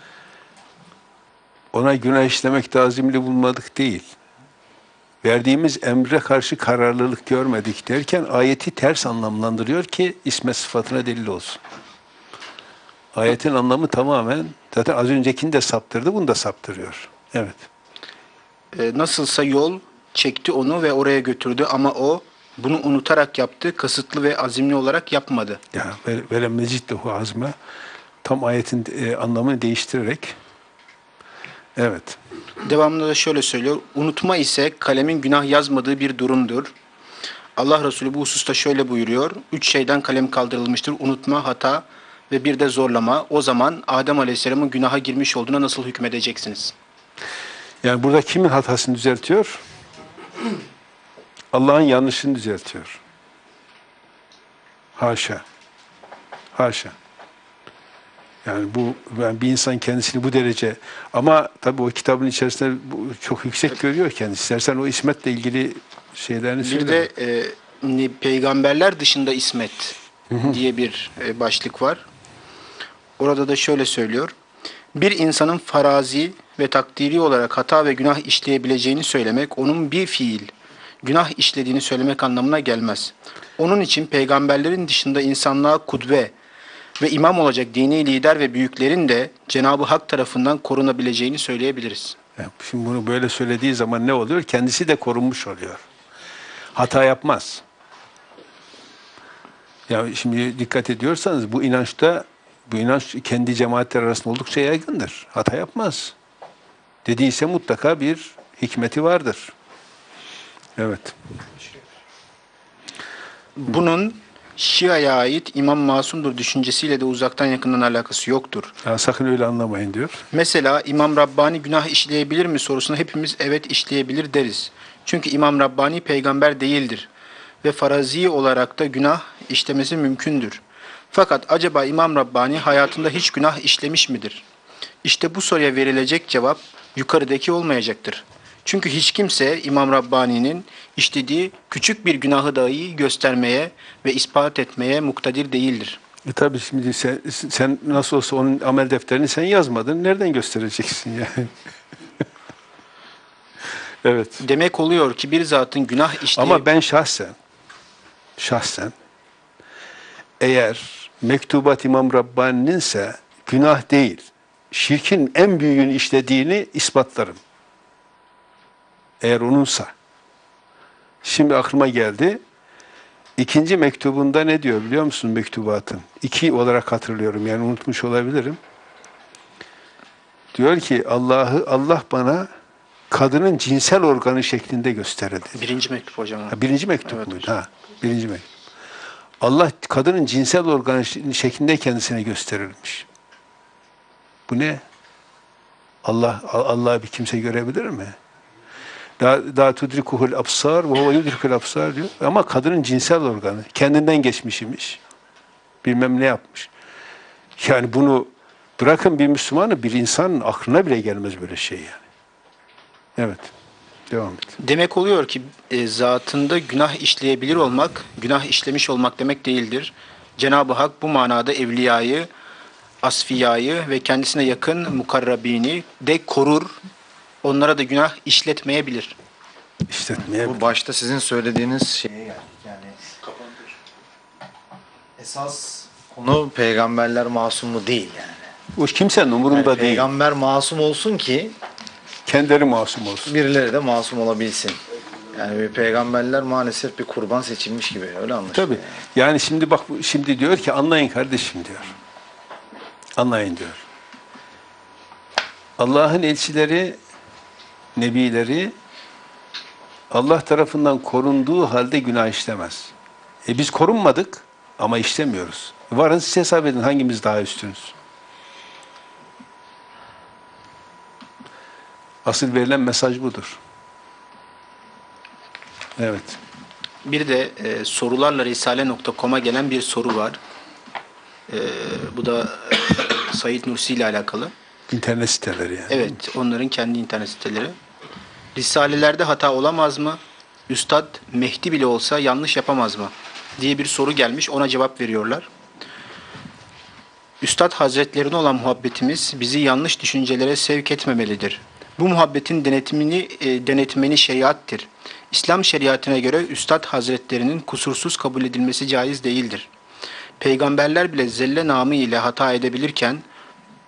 Ona günah işlemekte azimli bulmadık değil. Verdiğimiz emre karşı kararlılık görmedik derken ayeti ters anlamlandırıyor ki isme sıfatına delil olsun. Ayetin anlamı tamamen, zaten az öncekini de saptırdı, bunu da saptırıyor. Evet. Nasılsa yol çekti onu ve oraya götürdü ama o bunu unutarak yaptı, kasıtlı ve azimli olarak yapmadı. Ya vele meciddehu azme, tam ayetin anlamını değiştirerek, evet. Devamında da şöyle söylüyor. Unutma ise kalemin günah yazmadığı bir durumdur. Allah Resulü bu hususta şöyle buyuruyor. 3 şeyden kalem kaldırılmıştır. Unutma, hata ve bir de zorlama. O zaman Adem Aleyhisselam'ın günaha girmiş olduğuna nasıl hükmedeceksiniz? Yani burada kimin hatasını düzeltiyor? Allah'ın yanlışını düzeltiyor. Haşa. Haşa. Yani bir insan kendisini bu derece, ama tabii o kitabın içerisinde çok yüksek görüyor kendisi. İstersen o ismetle ilgili şeylerini söyle. Bir de peygamberler dışında ismet diye bir başlık var. Orada da şöyle söylüyor. Bir insanın farazi ve takdiri olarak hata ve günah işleyebileceğini söylemek, onun bir fiil, günah işlediğini söylemek anlamına gelmez. Onun için peygamberlerin dışında insanlığa kudve ve imam olacak dini lider ve büyüklerin de Cenab-ı Hak tarafından korunabileceğini söyleyebiliriz. Şimdi bunu böyle söylediği zaman ne oluyor? Kendisi de korunmuş oluyor. Hata yapmaz. Ya şimdi dikkat ediyorsanız bu inanç kendi cemaatler arasında oldukça yaygındır. Hata yapmaz. Dediyse mutlaka bir hikmeti vardır. Evet. Bunun Şia'ya ait İmam Masum'dur düşüncesiyle de uzaktan yakından alakası yoktur. Ya sakın öyle anlamayın diyor. Mesela İmam Rabbani günah işleyebilir mi sorusuna hepimiz evet işleyebilir deriz. Çünkü İmam Rabbani peygamber değildir ve farazi olarak da günah işlemesi mümkündür. Fakat acaba İmam Rabbani hayatında hiç günah işlemiş midir? İşte bu soruya verilecek cevap yukarıdaki olmayacaktır. Çünkü hiç kimse İmam Rabbani'nin işlediği küçük bir günahı dahi göstermeye ve ispat etmeye muktedir değildir. Tabii şimdi sen nasıl olsa onun amel defterini sen yazmadın. Nereden göstereceksin yani? Evet. Demek oluyor ki bir zatın günah işleyip... Ama ben şahsen eğer mektubat İmam Rabbani'ninse günah değil, şirkin en büyüğünü işlediğini ispatlarım. Eğer onunsa. Şimdi aklıma geldi. İkinci mektubunda ne diyor biliyor musun mektubatın? 2 olarak hatırlıyorum, yani unutmuş olabilirim. Diyor ki Allah bana kadının cinsel organı şeklinde gösterildi. Birinci mektup hocam. Birinci mektup Evet, muydu? Birinci mektup. Allah kadının cinsel organı şeklinde kendisine gösterilmiş. Bu ne? Allah bir kimse görebilir mi? Daha tudrikuhul absar ve huve yudrikul absar diyor. Ama kadının cinsel organı kendinden geçmiş imiş. Bilmem ne yapmış. Yani bunu bırakın bir Müslümanı, bir insanın aklına bile gelmez böyle şey yani. Evet. Devam et. Demek oluyor ki zatında günah işleyebilir olmak, günah işlemiş olmak demek değildir. Cenab-ı Hak bu manada evliyayı, asfiyayı ve kendisine yakın mukarrabini de korur. Onlara da günah işletmeyebilir. İşletmeyebilir. Bu başta sizin söylediğiniz şeye geldik. Yani esas konu peygamberler masum mu değil yani. O kimsenin umurunda değil. Peygamber masum olsun ki Kendileri masum olsun. birileri de masum olabilsin. Yani bir peygamberler maalesef bir kurban seçilmiş gibi, öyle anlaşılıyor. Tabii. Yani şimdi bak, şimdi diyor ki anlayın kardeşim diyor. Anlayın diyor. Allah'ın elçileri, nebileri Allah tarafından korunduğu halde günah işlemez. Biz korunmadık ama işlemiyoruz. Varın siz hesap edin hangimiz daha üstünüz. Asıl verilen mesaj budur. Evet. Bir de sorularla risale.com'a gelen bir soru var. Bu da Said Nursi ile alakalı. İnternet siteleri yani. Evet, onların kendi internet siteleri. Risalelerde hata olamaz mı? Üstad Mehdi bile olsa yanlış yapamaz mı? Diye bir soru gelmiş, ona cevap veriyorlar. Üstad Hazretlerine olan muhabbetimiz bizi yanlış düşüncelere sevk etmemelidir. Bu muhabbetin denetmeni şeriattir. İslam şeriatına göre Üstad Hazretlerinin kusursuz kabul edilmesi caiz değildir. Peygamberler bile zelle namı ile hata edebilirken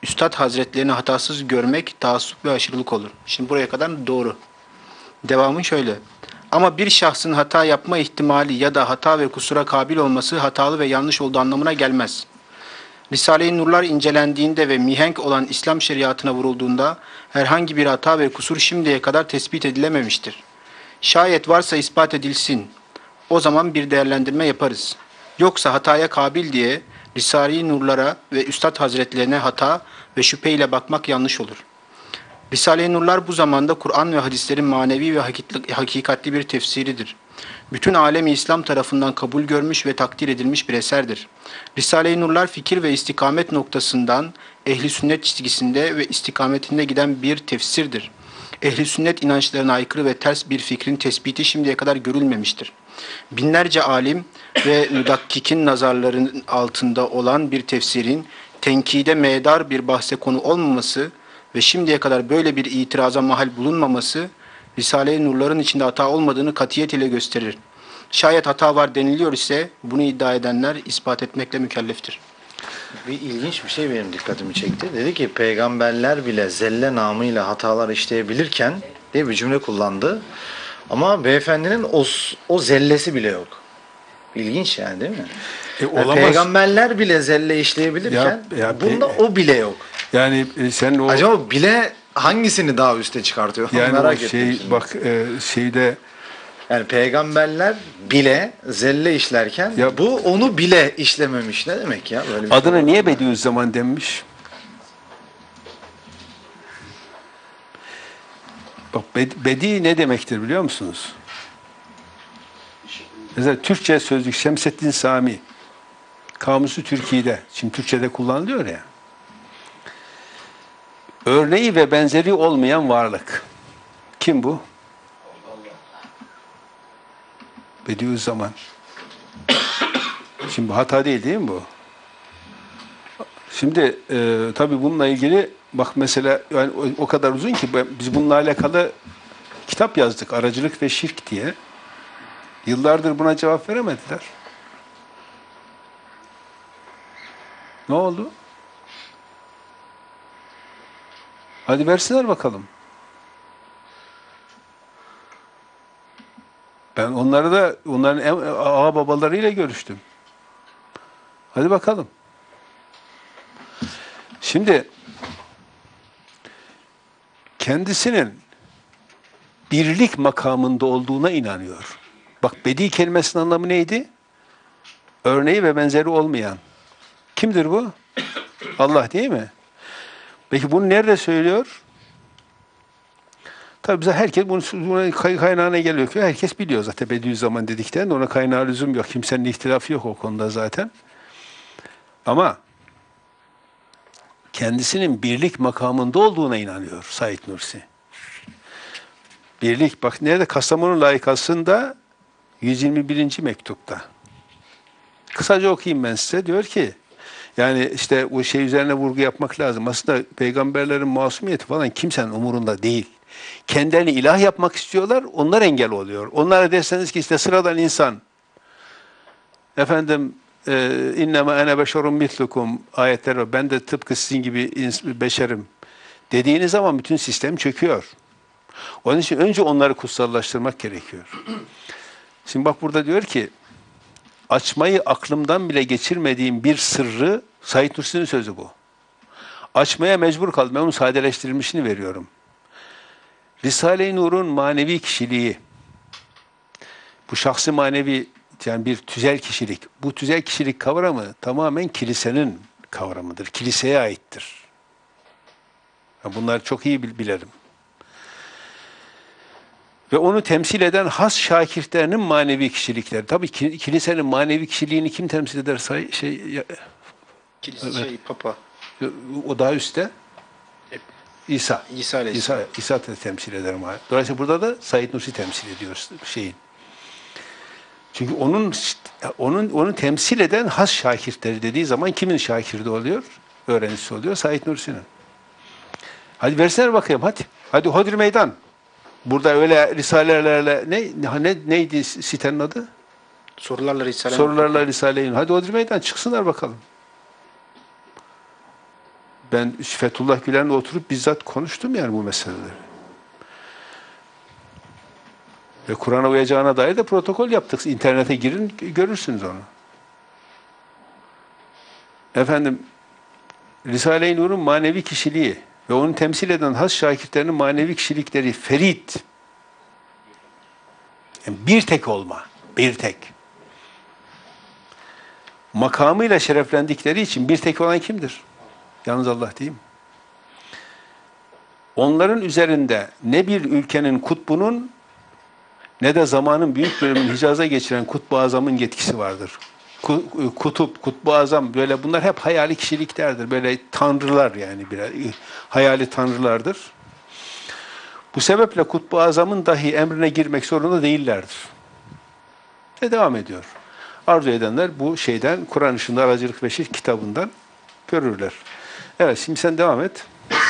Üstad Hazretlerini hatasız görmek taassup ve aşırılık olur. Şimdi buraya kadar doğru. Devamı şöyle. Ama bir şahsın hata yapma ihtimali ya da hata ve kusura kabil olması hatalı ve yanlış olduğu anlamına gelmez. Risale-i Nurlar incelendiğinde ve mihenk olan İslam şeriatına vurulduğunda herhangi bir hata ve kusur şimdiye kadar tespit edilememiştir. Şayet varsa ispat edilsin. O zaman bir değerlendirme yaparız. Yoksa hataya kabil diye Risale-i Nurlara ve Üstad Hazretlerine hata ve şüpheyle bakmak yanlış olur. Risale-i Nurlar bu zamanda Kur'an ve hadislerin manevi ve hakikatli bir tefsiridir. Bütün alemi İslam tarafından kabul görmüş ve takdir edilmiş bir eserdir. Risale-i Nurlar fikir ve istikamet noktasından ehli sünnet çizgisinde ve istikametinde giden bir tefsirdir. Ehli sünnet inançlarına aykırı ve ters bir fikrin tespiti şimdiye kadar görülmemiştir. Binlerce alim ve müdakkikin nazarlarının altında olan bir tefsirin tenkide medar bir bahse konu olmaması ve şimdiye kadar böyle bir itiraza mahal bulunmaması, Risale-i Nurların içinde hata olmadığını katiyet ile gösterir. Şayet hata var deniliyor ise bunu iddia edenler ispat etmekle mükelleftir. Bir ilginç bir şey benim dikkatimi çekti. Dedi ki peygamberler bile zelle namıyla hatalar işleyebilirken diye bir cümle kullandı. Ama beyefendinin o zellesi bile yok. İlginç yani değil mi? Olamaz. Peygamberler bile zelle işleyebilirken bunda o bile yok. Yani sen o Acaba bile hangisini daha üste çıkartıyor? yani Merak o ettim şimdi. bak şeyde Yani peygamberler bile zelle işlerken Ya- bu onu bile işlememiş. Ne demek ya? Böyle bir adına şey niye Bediüzzaman denmiş? Bak bedi ne demektir biliyor musunuz? Mesela Türkçe sözlük Şemseddin Sami Kamusu Türkiye'de, şimdi Türkçe'de kullanılıyor ya. Örneği ve benzeri olmayan varlık. Kim bu? Bediüzzaman. Şimdi bu hata değil mi bu? Şimdi tabii bununla ilgili bak mesela yani o kadar uzun ki biz bununla alakalı kitap yazdık. Aracılık ve Şirk diye. Yıllardır buna cevap veremediler. Ne oldu? Hadi versinler bakalım. Ben onların ağa babalarıyla görüştüm. Hadi bakalım. Şimdi kendisinin birlik makamında olduğuna inanıyor. Bak bedi kelimesinin anlamı neydi? Örneği ve benzeri olmayan. Kimdir bu? Allah değil mi? Peki bunu nerede söylüyor? Tabii bize herkes bunun kaynağına geliyor ki herkes biliyor zaten Bediüzzaman dedikten ona kaynağı lüzum yok. Kimsenin ihtilafı yok o konuda zaten. Ama kendisinin birlik makamında olduğuna inanıyor Said Nursi. Birlik bak nerede? Kastamonu layıkasında 121. mektupta. Kısaca okuyayım ben size. Diyor ki yani işte o şey üzerine vurgu yapmak lazım. Aslında peygamberlerin masumiyeti falan kimsenin umurunda değil. Kendilerini ilah yapmak istiyorlar, onlar engel oluyor. Onlara derseniz ki işte sıradan insan, efendim innema ene beşerun mislukum ayetler var. Ben de tıpkı sizin gibi beşerim dediğiniz zaman bütün sistem çöküyor. Onun için önce onları kutsallaştırmak gerekiyor. Şimdi bak burada diyor ki açmayı aklımdan bile geçirmediğim bir sırrı, Said Nursi'nin sözü bu. Açmaya mecbur kaldım. Ben onun sadeleştirilmişini veriyorum. Risale-i Nur'un manevi kişiliği, bu şahsi manevi yani bir tüzel kişilik, bu tüzel kişilik kavramı tamamen kilisenin kavramıdır. Kiliseye aittir. Bunları çok iyi bilirim. Ve onu temsil eden has şakirtlerinin manevi kişilikleri. Tabii kilisenin manevi kişiliğini kim temsil eder? Kilise Papa. O daha üstte. İsa. İsa Aleyhisselam. İsa da temsil eder. Dolayısıyla burada da Said Nursi temsil ediyor şeyin. Çünkü onu temsil eden has şakirtleri dediği zaman kimin şakirdi oluyor? Öğrencisi oluyor. Said Nursi'nin. Hadi versene bakayım hadi. Hadi hodri meydan. Burada öyle risalelerle neydi sitenin adı? Sorularla Risale-i Nur. Hadi hodri meydan çıksınlar bakalım. Ben Fethullah Gülen'le oturup bizzat konuştum yani bu meseleleri. Ve Kur'an'a uyacağına dair de protokol yaptık. İnternete girin, görürsünüz onu. Efendim, Risale-i Nur'un manevi kişiliği ve onu temsil eden has şakirtlerinin manevi kişilikleri ferit. Yani bir tek olma, bir tek. Makamıyla şereflendikleri için bir tek olan kimdir? Yalnız Allah değil mi? Onların üzerinde ne bir ülkenin kutbunun ne de zamanın büyük bölümünü Hicaz'a geçiren Kutbu Azam'ın yetkisi vardır. Kutup, Kutbu Azam böyle bunlar hep hayali kişiliklerdir. Böyle tanrılar yani birer hayali tanrılardır. Bu sebeple Kutbu Azam'ın dahi emrine girmek zorunda değillerdir. Ve devam ediyor. Arzu edenler bu şeyden Kur'an ışığında Aracılık ve Şirk kitabından görürler. Evet, şimdi sen devam et.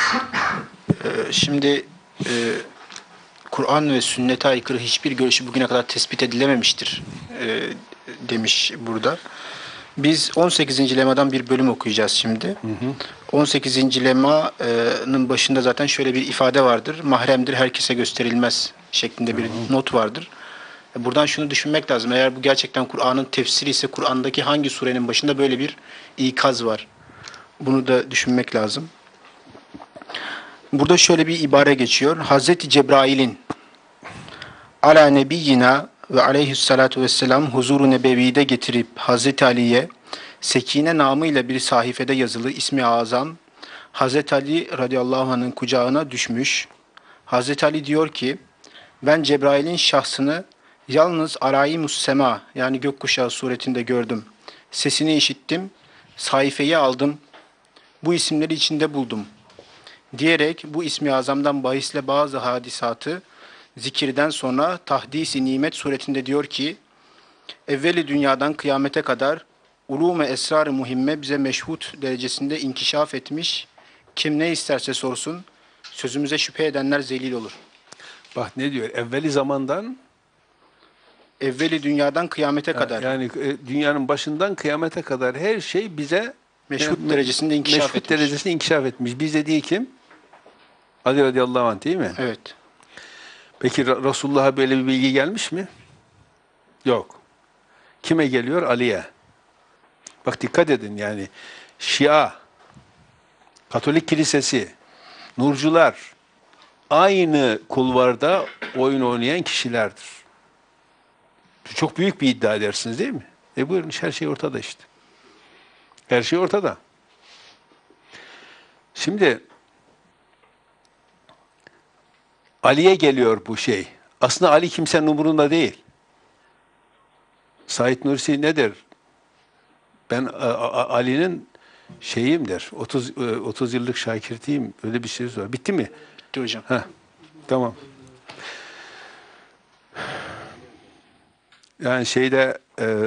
Şimdi Kur'an ve sünnete aykırı hiçbir görüşü bugüne kadar tespit edilememiştir demiş burada. Biz 18. lemadan bir bölüm okuyacağız şimdi. 18. lemanın başında zaten şöyle bir ifade vardır. Mahremdir, herkese gösterilmez şeklinde bir not vardır. Buradan şunu düşünmek lazım. Eğer bu gerçekten Kur'an'ın tefsiri ise Kur'an'daki hangi surenin başında böyle bir ikaz var? Bunu da düşünmek lazım. Burada şöyle bir ibare geçiyor. Hazreti Cebrail'in ala nebiyyina ve aleyhissalatu vesselam huzuru nebevide getirip Hazreti Ali'ye Sekine namıyla bir sahifede yazılı ismi azam Hazreti Ali radıyallahu anh'ın kucağına düşmüş. Hazreti Ali diyor ki ben Cebrail'in şahsını yalnız arayimus sema yani gökkuşağı suretinde gördüm. Sesini işittim, sayfayı aldım, bu isimleri içinde buldum diyerek bu ismi azamdan bahisle bazı hadisatı zikirden sonra tahdis-i nimet suretinde diyor ki evveli dünyadan kıyamete kadar ulûm-i esrar-ı muhimme bize meşhut derecesinde inkişaf etmiş. Kim ne isterse sorsun sözümüze şüphe edenler zelil olur. Bak ne diyor? Evveli zamandan Evveli dünyadan kıyamete kadar. Yani dünyanın başından kıyamete kadar her şey bize Meşhut derecesinde inkişaf etmiş. derecesinde inkişaf etmiş. Biz dediği kim? Ali radıyallahu anh değil mi? Evet. Peki Resulullah'a böyle bir bilgi gelmiş mi? Yok. Kime geliyor? Ali'ye. Bak dikkat edin yani Şia, Katolik Kilisesi, Nurcular aynı kulvarda oyun oynayan kişilerdir. Çok büyük bir iddia edersiniz değil mi? Buyurun her şey ortada işte. Her şey ortada. Şimdi Ali'ye geliyor bu şey. Aslında Ali kimsenin umurunda değil. Said Nursi nedir? Ben Ali'nin şeyimdir. 30 yıllık şakirtiyim. Öyle bir şey var. Bitti mi? Bitti hocam. Heh, tamam. Yani şeyde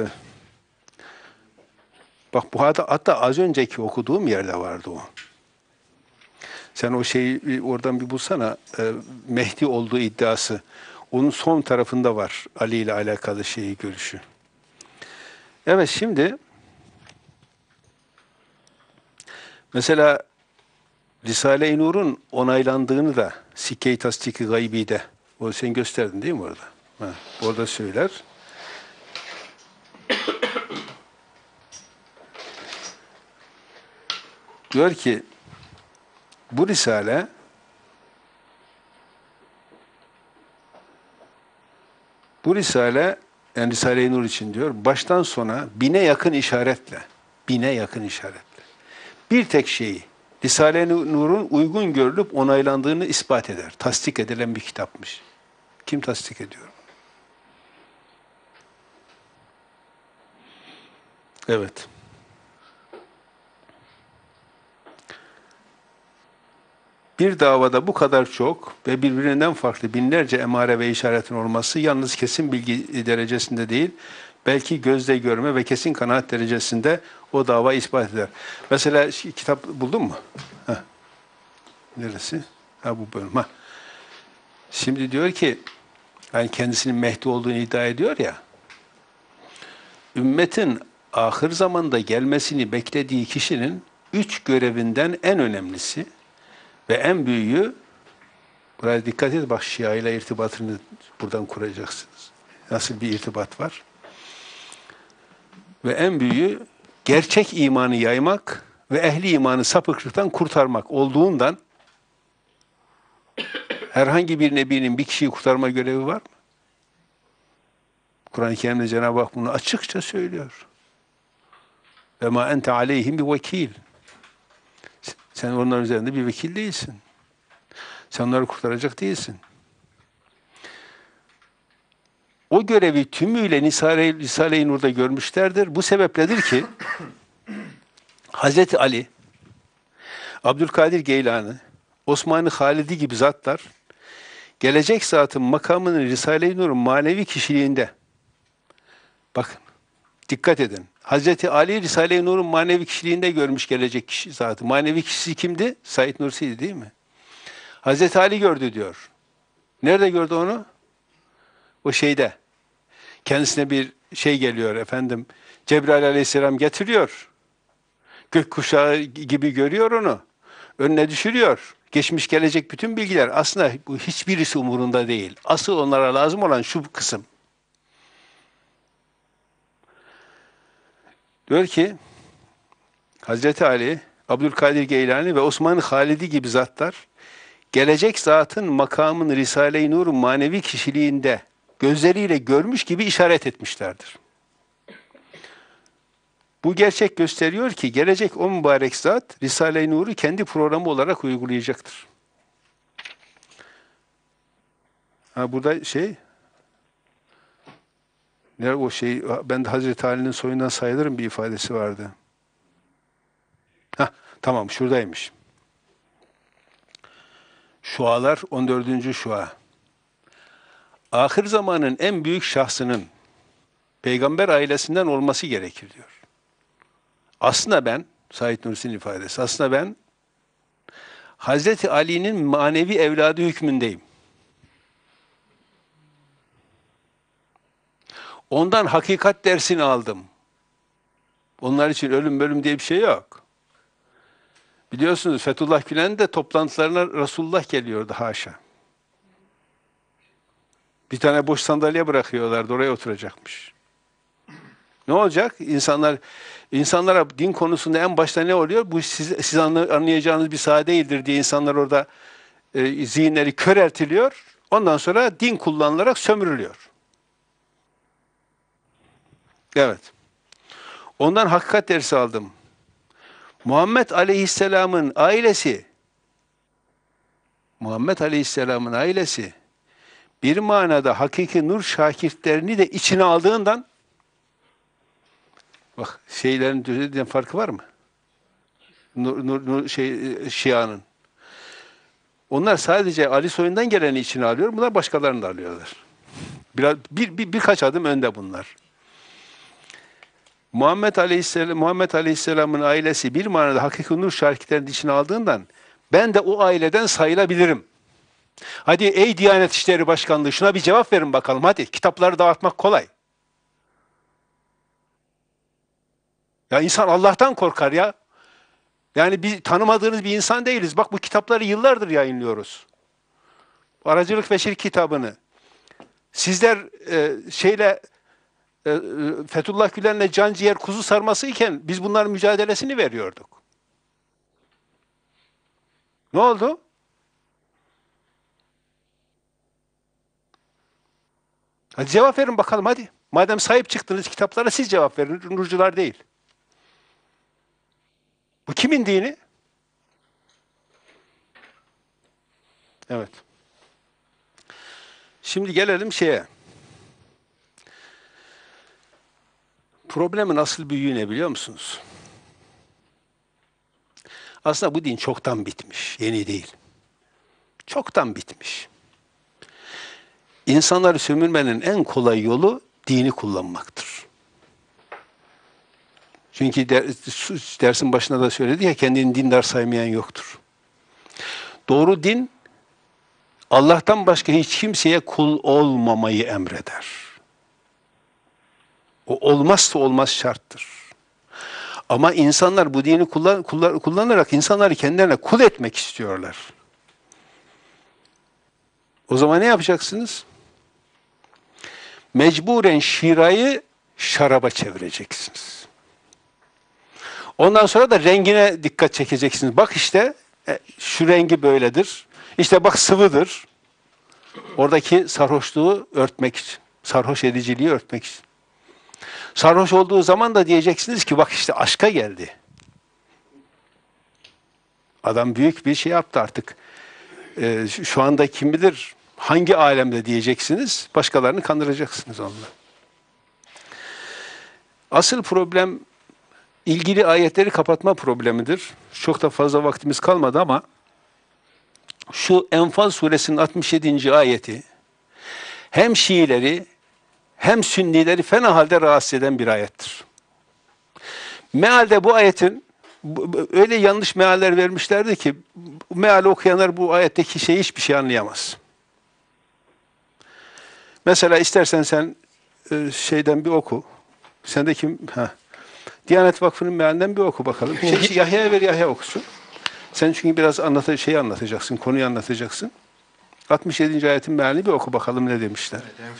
bak bu hatta az önceki okuduğum yerde vardı o. Sen o şeyi oradan bir bulsana. Mehdi olduğu iddiası. Onun son tarafında var. Ali ile alakalı şeyi görüşü. Evet şimdi mesela Risale-i Nur'un onaylandığını da Sikke-i Tasdik-i Gaybi'de o sen gösterdin değil mi orada? Ha, orada söyler. Diyor ki bu Risale yani Risale-i Nur için diyor baştan sona bine yakın işaretle bir tek şeyi Risale-i Nur'un uygun görülüp onaylandığını ispat eder. Tasdik edilen bir kitapmış. Kim tasdik ediyor? Evet. Bir davada bu kadar çok ve birbirinden farklı binlerce emare ve işaretin olması yalnız kesin bilgi derecesinde değil, belki gözle görme ve kesin kanaat derecesinde o dava ispat eder. Mesela kitap buldun mu? Heh. Neresi? Ha bu bölüm. Ha. Şimdi diyor ki, yani kendisinin Mehdi olduğunu iddia ediyor ya, ümmetin ahir zamanda gelmesini beklediği kişinin 3 görevinden en önemlisi ve en büyüğü, buraya dikkat et, bak Şia ile irtibatını buradan kuracaksınız. Nasıl bir irtibat var? Ve en büyüğü gerçek imanı yaymak ve ehli imanı sapıklıktan kurtarmak olduğundan herhangi bir nebinin bir kişiyi kurtarma görevi var mı? Kur'an-ı Kerim'de Cenab-ı Hak bunu açıkça söylüyor. Ve ma ente aleyhim bi vekil. Sen onların üzerinde bir vekil değilsin. Sen onları kurtaracak değilsin. O görevi tümüyle Risale-i Nur'da görmüşlerdir. Bu sebepledir ki Hazreti Ali, Abdülkadir Geylani, Osman-ı Halidi gibi zatlar gelecek zatın makamını Risale-i Nur'un manevi kişiliğinde, bakın dikkat edin, Hazreti Ali Risale-i Nur'un manevi kişiliğinde görmüş gelecek kişi zatı. Manevi kişisi kimdi? Said Nursi'ydi değil mi? Hazreti Ali gördü diyor. Nerede gördü onu? O şeyde. Kendisine bir şey geliyor efendim. Cebrail aleyhisselam getiriyor. Gökkuşağı gibi görüyor onu. Önüne düşürüyor. Geçmiş gelecek bütün bilgiler. Aslında bu hiçbirisi umurunda değil. Asıl onlara lazım olan şu kısım. Diyor ki Hazreti Ali, Abdülkadir Geylani ve Osman-ı Halidi gibi zatlar gelecek zatın makamını Risale-i Nur'un manevi kişiliğinde gözleriyle görmüş gibi işaret etmişlerdir. Bu gerçek gösteriyor ki gelecek o mübarek zat Risale-i Nur'u kendi programı olarak uygulayacaktır. Burada ne o şey, ben de Hazreti Ali'nin soyundan sayılırım bir ifadesi vardı. Tamam, şuradaymış. Şualar 14. şua. Ahir zamanın en büyük şahsının peygamber ailesinden olması gerekir diyor. Aslında ben, Said Nursi'nin ifadesi, aslında ben Hazreti Ali'nin manevi evladı hükmündeyim. Ondan hakikat dersini aldım. Onlar için ölüm diye bir şey yok. Biliyorsunuz Fethullah Gülen'in de toplantılarına Resulullah geliyordu haşa. Bir tane boş sandalye bırakıyorlardı, oraya oturacakmış. Ne olacak? İnsanlara din konusunda en başta ne oluyor? Bu siz anlayacağınız bir saha değildir diye insanlar orada zihinleri köreltiliyor. Ondan sonra din kullanılarak sömürülüyor. Evet. Ondan hakikat dersi aldım. Muhammed Aleyhisselam'ın ailesi bir manada hakiki nur şakirtlerini de içine aldığından, bak şeylerin farkı var mı? Şia'nın. Onlar sadece Ali soyundan geleni içine alıyor. Bunlar başkalarını da alıyorlar. Birkaç adım önde bunlar. Muhammed Aleyhisselam'ın ailesi bir manada hakiki nur şakirtlerini içine aldığından ben de o aileden sayılabilirim. Hadi ey Diyanet İşleri Başkanlığı, şuna bir cevap verin bakalım hadi. Kitapları dağıtmak kolay. Ya insan Allah'tan korkar ya. Yani tanımadığınız bir insan değiliz. Bak bu kitapları yıllardır yayınlıyoruz. Aracılık ve Şirk kitabını. Sizler Fethullah Gülen'le can ciğer kuzu sarması iken biz bunların mücadelesini veriyorduk. Ne oldu? Hadi cevap verin bakalım hadi. Madem sahip çıktınız kitaplara siz cevap verin. Nurcular değil. Bu kimin dini? Evet. Şimdi gelelim şeye. Problemin asıl büyüğü ne biliyor musunuz? Aslında bu din çoktan bitmiş. Yeni değil. Çoktan bitmiş. İnsanları sömürmenin en kolay yolu dini kullanmaktır. Çünkü dersin başında da söyledi ya, kendini dindar saymayan yoktur. Doğru din, Allah'tan başka hiç kimseye kul olmamayı emreder. O olmazsa olmaz şarttır. Ama insanlar bu dini kullanarak insanları kendilerine kul etmek istiyorlar. O zaman ne yapacaksınız? Mecburen şirayı şaraba çevireceksiniz. Ondan sonra da rengine dikkat çekeceksiniz. Bak işte şu rengi böyledir. İşte bak sıvıdır. Oradaki sarhoşluğu örtmek için. Sarhoş ediciliği örtmek için. Sarhoş olduğu zaman da diyeceksiniz ki bak işte aşka geldi. Adam büyük bir şey yaptı artık. Şu anda kim bilir hangi alemde diyeceksiniz. Başkalarını kandıracaksınız onunla. Asıl problem ilgili ayetleri kapatma problemidir. Çok da fazla vaktimiz kalmadı ama şu Enfal suresinin 67. ayeti hem Şiileri hem Sünnileri fena halde rahatsız eden bir ayettir. Mealde bu ayetin öyle yanlış mealler vermişlerdi ki meali okuyanlar bu ayetteki şeyi hiçbir şey anlayamaz. Mesela istersen sen şeyden bir oku. Sendeki Diyanet Vakfı'nın mealinden bir oku bakalım. Yahya'ya ver, Yahya okusun. Sen çünkü biraz anlatacaksın, konuyu anlatacaksın. 67. ayetin mealini bir oku bakalım ne demişler. Evet,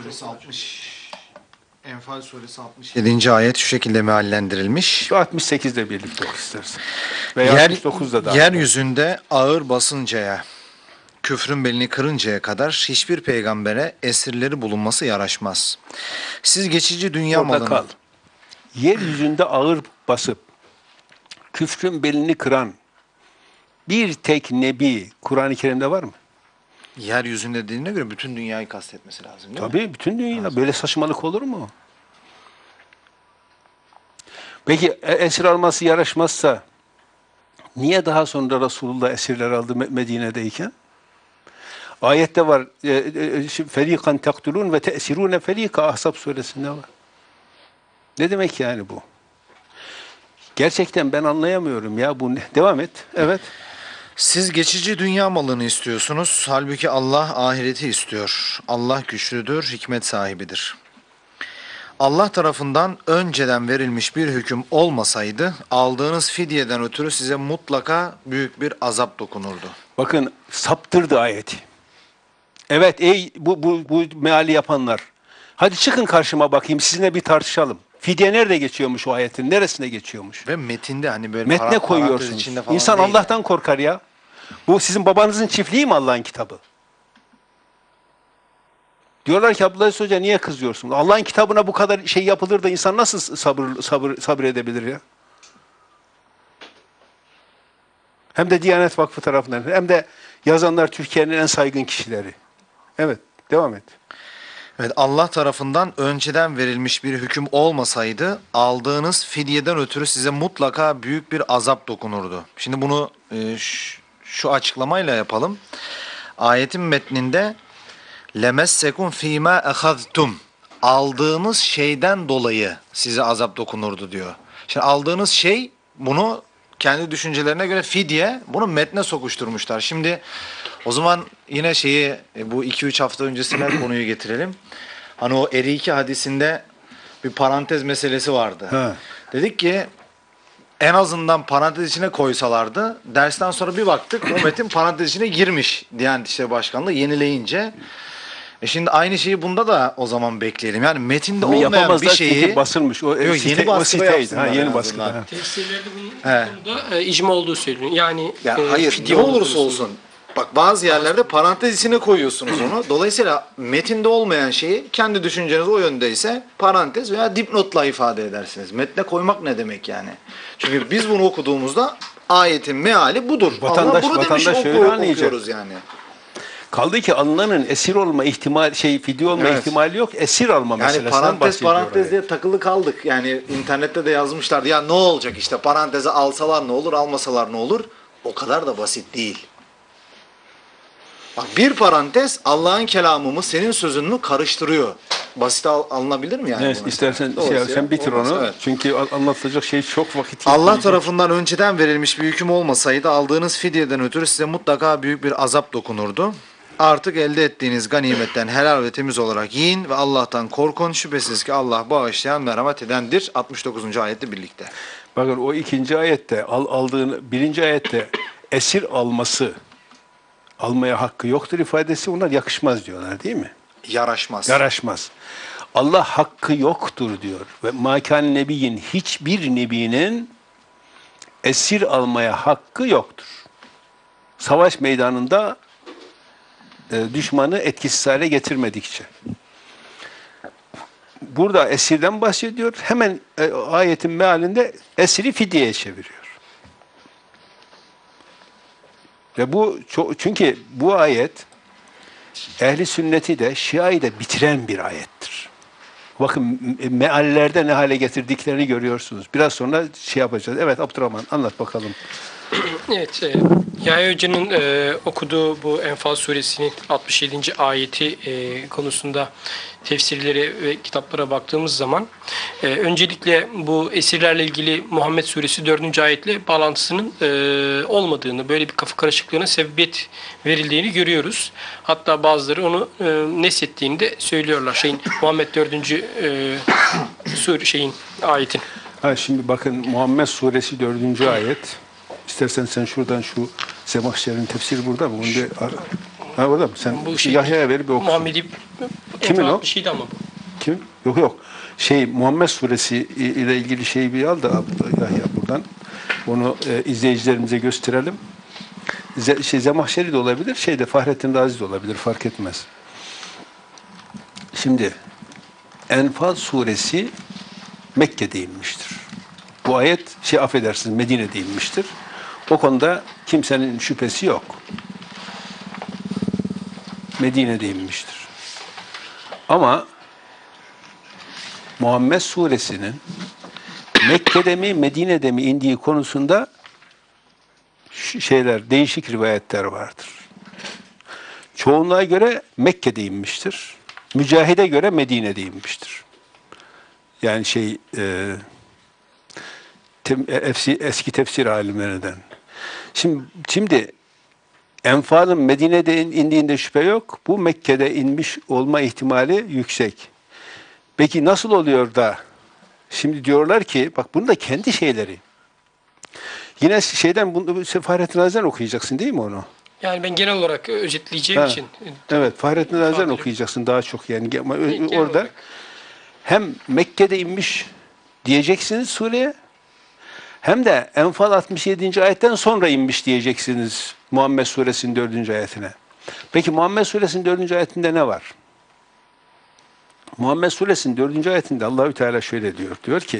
Enfal suresi 67. ayet şu şekilde meallendirilmiş. Şu 68'de birlikte oku istersen. Veya 69'da da. Yeryüzünde ağır basıncaya, küfrün belini kırıncaya kadar hiçbir peygambere esirleri bulunması yaraşmaz. Siz geçici dünya Orada malını... kal. Yeryüzünde ağır basıp küfrün belini kıran bir tek nebi Kur'an-ı Kerim'de var mı? Yeryüzünde dediğine göre bütün dünyayı kastetmesi lazım değil mi? Tabii bütün dünya. Böyle saçmalık olur mu? Peki esir alması yaraşmazsa niye daha sonra Resulullah esirler aldı Medine'deyken? Ayette var ferikan taktulun ve te'sirune ferika Ahzab suresinde var. Ne demek yani bu? Gerçekten ben anlayamıyorum ya bu ne? Devam et. Evet. Siz geçici dünya malını istiyorsunuz. Halbuki Allah ahireti istiyor. Allah güçlüdür, hikmet sahibidir. Allah tarafından önceden verilmiş bir hüküm olmasaydı aldığınız fidyeden ötürü size mutlaka büyük bir azap dokunurdu. Bakın saptırdı ayeti. Evet ey bu meali yapanlar. Hadi çıkın karşıma bakayım sizinle bir tartışalım. Fidye nerede geçiyormuş o ayetin? Neresine geçiyormuş? Ve metinde hani böyle Metne parantez koyuyorsunuz. içinde falan İnsan değil. Allah'tan korkar ya. Bu sizin babanızın çiftliği mi Allah'ın kitabı? Diyorlar ki Abdullah Hoca niye kızıyorsun? Allah'ın kitabına bu kadar şey yapılır da insan nasıl sabredebilir ya? Hem de Diyanet Vakfı tarafından hem de yazanlar Türkiye'nin en saygın kişileri. Evet, devam et. Evet, Allah tarafından önceden verilmiş bir hüküm olmasaydı aldığınız fidyeden ötürü size mutlaka büyük bir azap dokunurdu. Şimdi bunu şu açıklamayla yapalım. Ayetin metninde lemessekun fîmâ ehaztum, aldığınız şeyden dolayı size azap dokunurdu diyor. Şimdi aldığınız şey, bunu kendi düşüncelerine göre fidye, bunu metne sokuşturmuşlar. Şimdi o zaman yine bu 2-3 hafta öncesine konuyu getirelim. Hani o Eriki hadisinde bir parantez meselesi vardı. Ha. Dedik ki en azından parantez içine koysalardı, dersten sonra bir baktık o metin parantez içine girmiş Diyanet İşleri Başkanlığı yenileyince. Şimdi aynı şeyi bunda da o zaman bekleyelim. Yani metinde olmayan bir şeyi basılmış. O yeni baskıda yapsınlar. yeni baskıda. Tefsirlerde bunun konuda icma olduğu söyleniyor. Yani hayır fidye ne olduğu olursa söyleniyor. olsun. Bak bazı yerlerde parantez içine koyuyorsunuz onu. Dolayısıyla metinde olmayan şeyi kendi düşünceniz o yöndeyse parantez veya dipnotla ifade edersiniz. Metne koymak ne demek yani? Çünkü biz bunu okuduğumuzda ayetin meali budur. Vatandaş şöyle anlayacak. Okuyoruz yani. Kaldı ki alınanın esir olma ihtimali, fidye olma Evet. ihtimali yok. Esir alma Yani meselesinden bahsediyor. parantez diye takılı kaldık. Yani internette de yazmışlardı. Ya ne olacak işte paranteze alsalar ne olur, almasalar ne olur? O kadar da basit değil. Bak bir parantez Allah'ın kelamımı senin sözünü karıştırıyor. Basit alınabilir mi yani? Evet, bu istersen mesela? sen bitir Olmaz, onu. evet. Çünkü anlatılacak şey çok vakit. Allah tarafından önceden verilmiş bir hüküm olmasaydı aldığınız fidyeden ötürü size mutlaka büyük bir azap dokunurdu. Artık elde ettiğiniz ganimetten helal ve temiz olarak yiyin ve Allah'tan korkun. Şüphesiz ki Allah bağışlayan, merhamet edendir. 69. ayetle birlikte. Bakın o ikinci ayette aldığını, birinci ayette esir almaya hakkı yoktur ifadesi, onlar yakışmaz diyorlar değil mi? Yaraşmaz. Yaraşmaz. Allah hakkı yoktur diyor. Ve mâkân nebiyyin, hiçbir nebinin esir almaya hakkı yoktur. Savaş meydanında düşmanı etkisiz hale getirmedikçe. Burada esirden bahsediyor. Hemen ayetin mealinde esiri fidyeye çeviriyor. Ve bu çünkü bu ayet ehli sünneti de Şia'yı da bitiren bir ayettir. Bakın meallerde ne hale getirdiklerini görüyorsunuz. Biraz sonra şey yapacağız. Evet Abdurrahman, anlat bakalım. Evet, Yahya Hoca'nın okuduğu bu Enfal suresinin 67. ayeti konusunda tefsirlere ve kitaplara baktığımız zaman öncelikle bu esirlerle ilgili Muhammed suresi 4. ayetle bağlantısının olmadığını, böyle bir kafa karışıklığına sebebiyet verildiğini görüyoruz. Hatta bazıları onu neslettiğini de söylüyorlar. Muhammed 4. ayetin. Şimdi bakın Muhammed suresi 4. ayet. İstersen sen şuradan şu Zemahşer'in tefsiri burada mı? Onu bir ha, orada mı? Sen Yahya'ya ver bir oku. Muhammed'i kimin o? Bir şeydi ama bu. Kim? Yok. Muhammed suresi ile ilgili şeyi bir al da Yahya buradan. Onu izleyicilerimize gösterelim. Zemahşeri de olabilir, Fahrettin Razi de olabilir, fark etmez. Şimdi Enfal suresi Mekke'de inmiştir. Bu ayet affedersiniz Medine'de inmiştir. O konuda kimsenin şüphesi yok. Medine'de inmiştir. Ama Muhammed suresinin Mekke'de mi Medine'de mi indiği konusunda değişik rivayetler vardır. Çoğunluğa göre Mekke'de inmiştir. Mücahide göre Medine'de inmiştir. Yani eski tefsir alimlerinden. Şimdi Enfal'ın Medine'de indiğinde şüphe yok. Bu Mekke'de inmiş olma ihtimali yüksek. Peki nasıl oluyor da şimdi diyorlar ki bak bunu da kendi şeyleri. Yine Fahrettin Razi'den okuyacaksın değil mi onu? Yani ben genel olarak özetleyeceğim için. Evet, Fahrettin Razi'den okuyacaksın daha çok yani. Orada hem Mekke'de inmiş diyeceksiniz sureye, hem de Enfal 67. ayetten sonra inmiş diyeceksiniz Muhammed suresinin 4. ayetine. Peki Muhammed suresinin 4. ayetinde ne var? Muhammed suresinin 4. ayetinde Allahü Teala şöyle diyor. Diyor ki: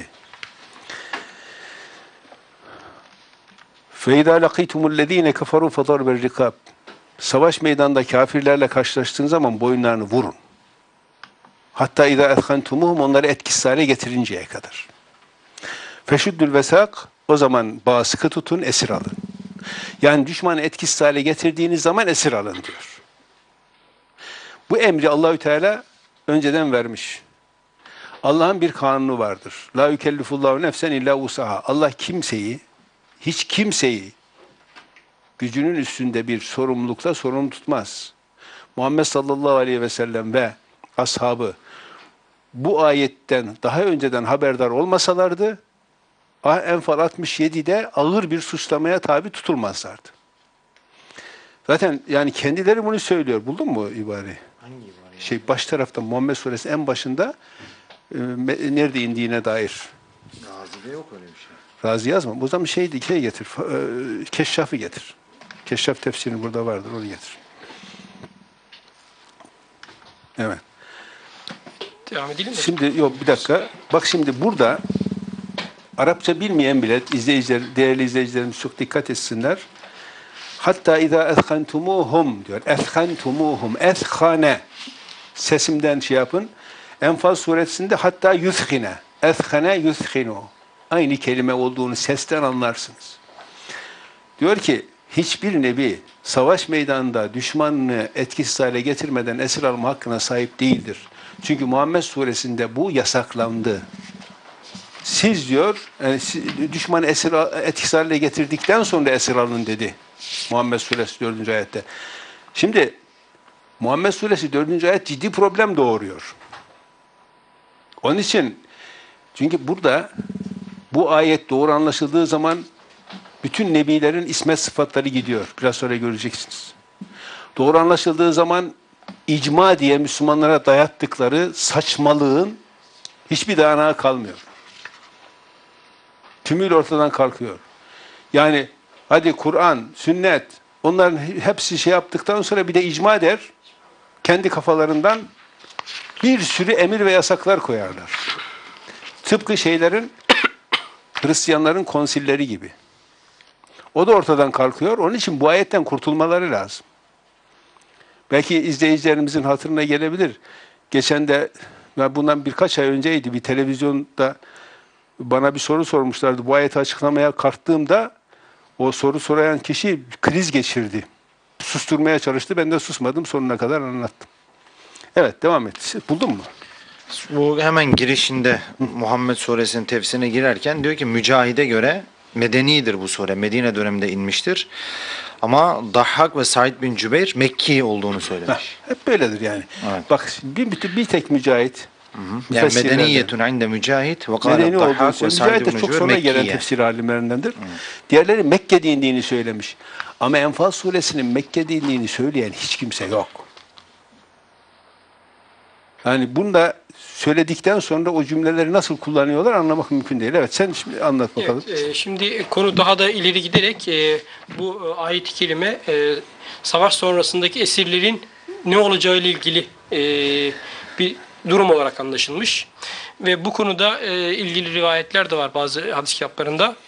فَاِذَا لَقِيتُمُ الَّذ۪ينَ كَفَرُوا فَضَرْبَ الرِّقَابِ Savaş meydanında kafirlerle karşılaştığınız zaman boyunlarını vurun. Hatta اِذَا اَثْخَنْتُمُهُمْ onları etkisiz hale getirinceye kadar. Feşüddül vesak o zaman bağı sıkı tutun, esir alın. Yani düşmanı etkisiz hale getirdiğiniz zaman esir alın diyor. Bu emri Allahü Teala önceden vermiş. Allah'ın bir kanunu vardır. La yükellifullahu nefsen illa usaha. Allah hiç kimseyi gücünün üstünde bir sorumlulukla sorumlu tutmaz. Muhammed sallallahu aleyhi ve sellem ve ashabı bu ayetten daha önceden haberdar olmasalardı Enfal 67'de ağır bir suçlamaya tabi tutulmazlardı. Zaten yani kendileri bunu söylüyor. Buldun mu ibareyi? Hangi ibare? Baş tarafta Muhammed suresi en başında nerede indiğine dair. Gazi'de yok öyle bir şey. Razi yazma. Bu zaman getir. Keşşaf'ı getir. Keşşaf tefsiri burada vardır. Onu getir. Evet. Devam edelim mi? Şimdi yok bir dakika. Bak şimdi burada Arapça bilmeyen bile değerli izleyicilerimiz çok dikkat etsinler. Hatta izâ ethkantumuhum diyor. Ethkantumuhum. Ethkane. Sesimden yapın. Enfal suresinde hatta yuthkine. Ethkane yuthkinu. Aynı kelime olduğunu sesten anlarsınız. Diyor ki hiçbir nebi savaş meydanında düşmanını etkisiz hale getirmeden esir alma hakkına sahip değildir. Çünkü Muhammed suresinde bu yasaklandı. Siz diyor düşmanı etkisiz hale getirdikten sonra esir alın dedi. Muhammed suresi 4. ayette. Şimdi Muhammed suresi 4. ayet ciddi problem doğuruyor. Onun için çünkü burada Bu ayet doğru anlaşıldığı zaman bütün nebilerin ismet sıfatları gidiyor. Biraz sonra göreceksiniz. Doğru anlaşıldığı zaman icma diye Müslümanlara dayattıkları saçmalığın hiçbir dayanağı kalmıyor. Tümüyle ortadan kalkıyor. Yani hadi Kur'an, sünnet, onların hepsi şey yaptıktan sonra bir de icma der. Kendi kafalarından bir sürü emir ve yasaklar koyarlar. Tıpkı şeylerin, Hristiyanların konsilleri gibi. O da ortadan kalkıyor. Onun için bu ayetten kurtulmaları lazım. Belki izleyicilerimizin hatırına gelebilir. Geçen de, bundan birkaç ay önceydi, bir televizyonda bana bir soru sormuşlardı. Bu ayeti açıklamaya kalktığımda o soru soran kişi kriz geçirdi. Susturmaya çalıştı. Ben de susmadım. Sonuna kadar anlattım. Evet, devam et. Buldun mu? Bu hemen girişinde Muhammed Suresinin tefsirine girerken diyor ki Mücahid'e göre medenidir bu sure. Medine döneminde inmiştir. Ama Dahhak ve Said bin Cübeyr Mekki olduğunu söylemiş. Hep böyledir yani. Evet. Bak bir tek mücahit. Yani müfessirlerden. medeniyetun inde Mücahid ve Medeni kâle olduğunu Dahhak ve söylüyor. Said Mücahit de bin çok Cübeyr sonra gelen Mekkiye. tefsir alimlerindendir. Diğerleri Mekke indiğini söylemiş. Ama Enfal suresinin Mekke'de indiğini söyleyen hiç kimse yok. Yani bunu da söyledikten sonra o cümleleri nasıl kullanıyorlar anlamak mümkün değil. Evet, sen şimdi anlat bakalım. Evet, şimdi konu daha da ileri giderek bu ayet-i kerime savaş sonrasındaki esirlerin ne olacağı ile ilgili bir durum olarak anlaşılmış. Ve bu konuda ilgili rivayetler de var bazı hadis kitaplarında.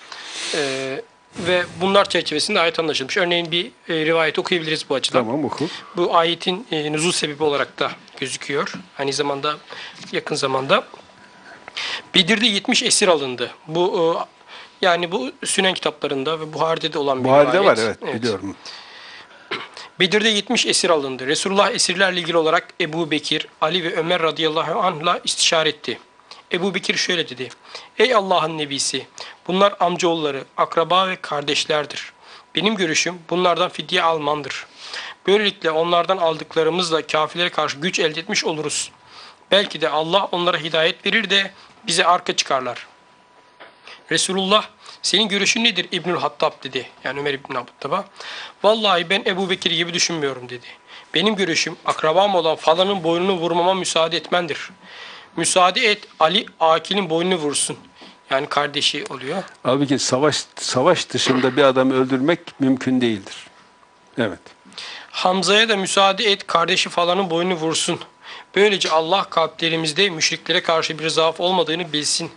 Ve bunlar çerçevesinde ayet anlaşılmış. Örneğin bir rivayet okuyabiliriz bu açıdan. Tamam, oku. Bu ayetin nüzul sebebi olarak da gözüküyor. Aynı zamanda yakın zamanda. Bedir'de 70 esir alındı. Bu yani bu Sünen kitaplarında ve Buhari'de de olan bir Buhari'de rivayet. var, evet, biliyorum. Bedir'de 70 esir alındı. Resulullah esirlerle ilgili olarak Ebu Bekir, Ali ve Ömer radıyallahu anh'la istişare etti. Ebu Bekir şöyle dedi. Ey Allah'ın nebisi, bunlar amcaoğulları, akraba ve kardeşlerdir. Benim görüşüm bunlardan fidye almandır. Böylelikle onlardan aldıklarımızla kafirlere karşı güç elde etmiş oluruz. Belki de Allah onlara hidayet verir de bize arka çıkarlar. Resulullah senin görüşün nedir İbnül Hattab dedi. Yani Ömer İbn Hattab'a. Vallahi ben Ebu Bekir gibi düşünmüyorum dedi. Benim görüşüm akrabam olan falanın boynunu vurmama müsaade etmendir. Müsaade et Ali Akil'in boynunu vursun. Yani kardeşi oluyor. Halbuki savaş dışında bir adamı öldürmek mümkün değildir. Evet. Hamza'ya da müsaade et kardeşi falanın boynunu vursun. Böylece Allah kalplerimizde müşriklere karşı bir zaaf olmadığını bilsin.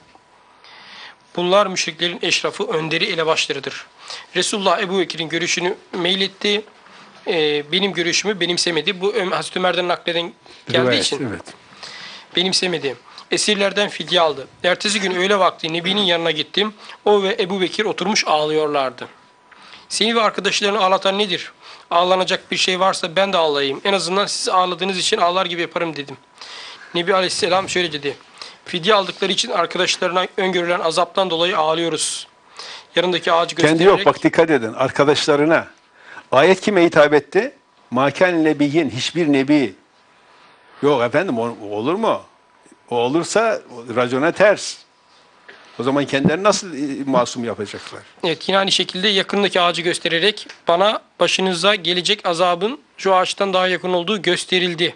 Bunlar müşriklerin eşrafı, önderi, elebaşlarıdır. Resulullah Ebu Bekir'in görüşünü meyletti. Benim görüşümü benimsemedi. Bu Hazreti Ömer'den nakleden geldiği Rivayet, için evet. benimsemedi. Esirlerden fidye aldı. Ertesi gün öğle vakti Nebi'nin yanına gittim. O ve Ebu Bekir oturmuş ağlıyorlardı. Seni ve arkadaşlarını ağlatan nedir? Ağlanacak bir şey varsa ben de ağlayayım. En azından siz ağladığınız için ağlar gibi yaparım dedim. Nebi Aleyhisselam şöyle dedi. Fidye aldıkları için arkadaşlarına öngörülen azaptan dolayı ağlıyoruz. Yanındaki ağacı göstererek... Kendi yok, bak dikkat edin. Arkadaşlarına. Ayet kime hitap etti? Mâken nebiyyin, hiçbir nebi. Yok efendim, olur mu? O olursa racona ters. O zaman kendilerini nasıl masum yapacaklar? Evet, yine aynı şekilde yakındaki ağacı göstererek bana başınıza gelecek azabın şu ağaçtan daha yakın olduğu gösterildi.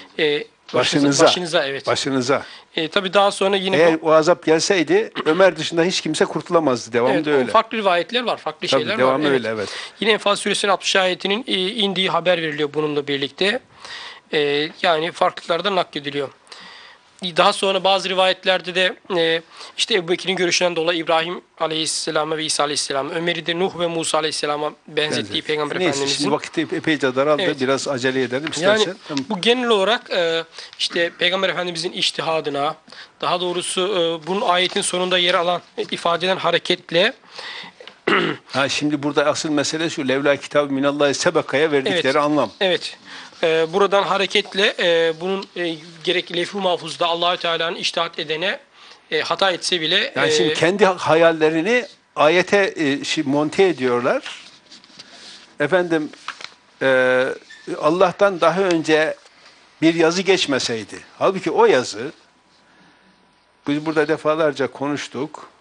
Başınıza evet. Başınıza. Tabii daha sonra yine Eğer o azap gelseydi Ömer dışında hiç kimse kurtulamazdı. Devamı evet, da öyle. farklı rivayetler var, farklı Tabii, şeyler devamı var. öyle, evet. Yine Enfal Suresinin 60 ayetinin indiği haber veriliyor bununla birlikte. Yani farklılıklardan naklediliyor. Daha sonra bazı rivayetlerde de işte Ebu Bekir'in görüşünden dolayı İbrahim Aleyhisselam'a ve İsa Aleyhisselam'a, Ömer'i de Nuh ve Musa Aleyhisselam'a benzettiği Peygamber Neyse, Efendimiz'in. şimdi vakit epeyce daraldı. Evet. Biraz acele edelim Yani istersen. Tamam. bu genel olarak işte Peygamber Efendimiz'in içtihadına, daha doğrusu bunun ayetin sonunda yer alan ifadeden hareketle Şimdi burada asıl mesele şu. Levla kitab-ı minallahi sebekaya verdikleri evet, anlam. Evet. Buradan hareketle bunun gerek levh-i mahfuzda Allahü Teala'nın içtihat edene hata etse bile Yani şimdi kendi hayallerini ayete monte ediyorlar. Efendim Allah'tan daha önce bir yazı geçmeseydi. Halbuki o yazı biz burada defalarca konuştuk.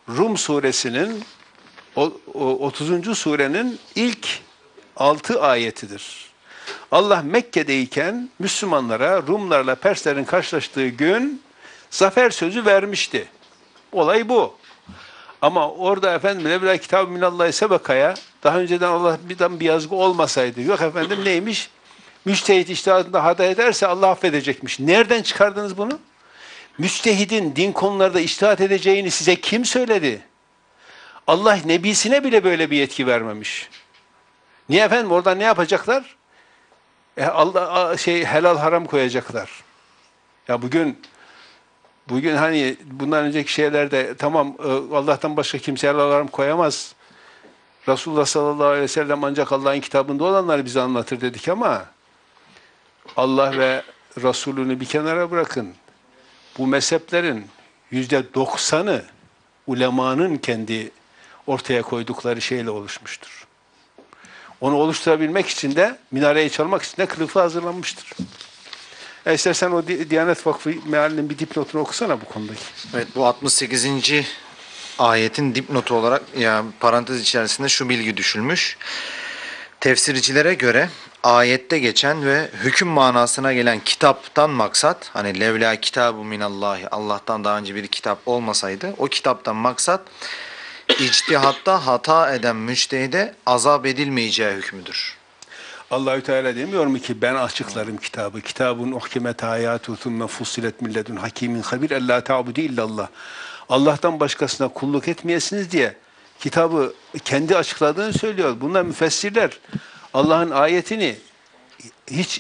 Rum suresinin 30. surenin ilk 6 ayetidir. Allah Mekke'deyken Müslümanlara Rumlarla Perslerin karşılaştığı gün zafer sözü vermişti. Olay bu. Ama orada efendim Levla kitab-ı minallahi sebekaya daha önceden Allah'tan bir yazgı olmasaydı. Yok efendim neymiş? Müçtehit içtihadında hata ederse Allah affedecekmiş. Nereden çıkardınız bunu? Müçtehidin din konularda içtihat edeceğini size kim söyledi? Allah nebisine bile böyle bir yetki vermemiş. Niye efendim? Orada ne yapacaklar? Allah helal haram koyacaklar. Ya bugün hani bundan önceki şeylerde tamam Allah'tan başka kimse helal haram koyamaz. Resulullah sallallahu aleyhi ve sellem ancak Allah'ın kitabında olanları bize anlatır dedik ama Allah ve Resulünü bir kenara bırakın. Bu mezheplerin %90'ı ulemanın kendi ortaya koydukları şeyle oluşmuştur. Onu oluşturabilmek için de minareyi çalmak için de kılıfı hazırlanmıştır. İstersen o Diyanet Vakfı mealinin bir dipnotunu okusana bu konudaki. Evet, bu 68. ayetin dipnotu olarak yani parantez içerisinde şu bilgi düşülmüş. Tefsircilere göre ayette geçen ve hüküm manasına gelen kitaptan maksat, hani levla kitabu minallahi, Allah'tan daha önce bir kitap olmasaydı, o kitaptan maksat içtihatta hata eden müçtehide azap edilmeyeceği hükmüdür. Allahü Teala demiyor mu ki ben açıklarım kitabı. Kitabun uhkimet ayatu thumme fussilet milledun hakimin habir alla ta'budu illallah. Allah'tan başkasına kulluk etmeyesiniz diye kitabı kendi açıkladığını söylüyor. Bunlar müfessirler Allah'ın ayetini hiç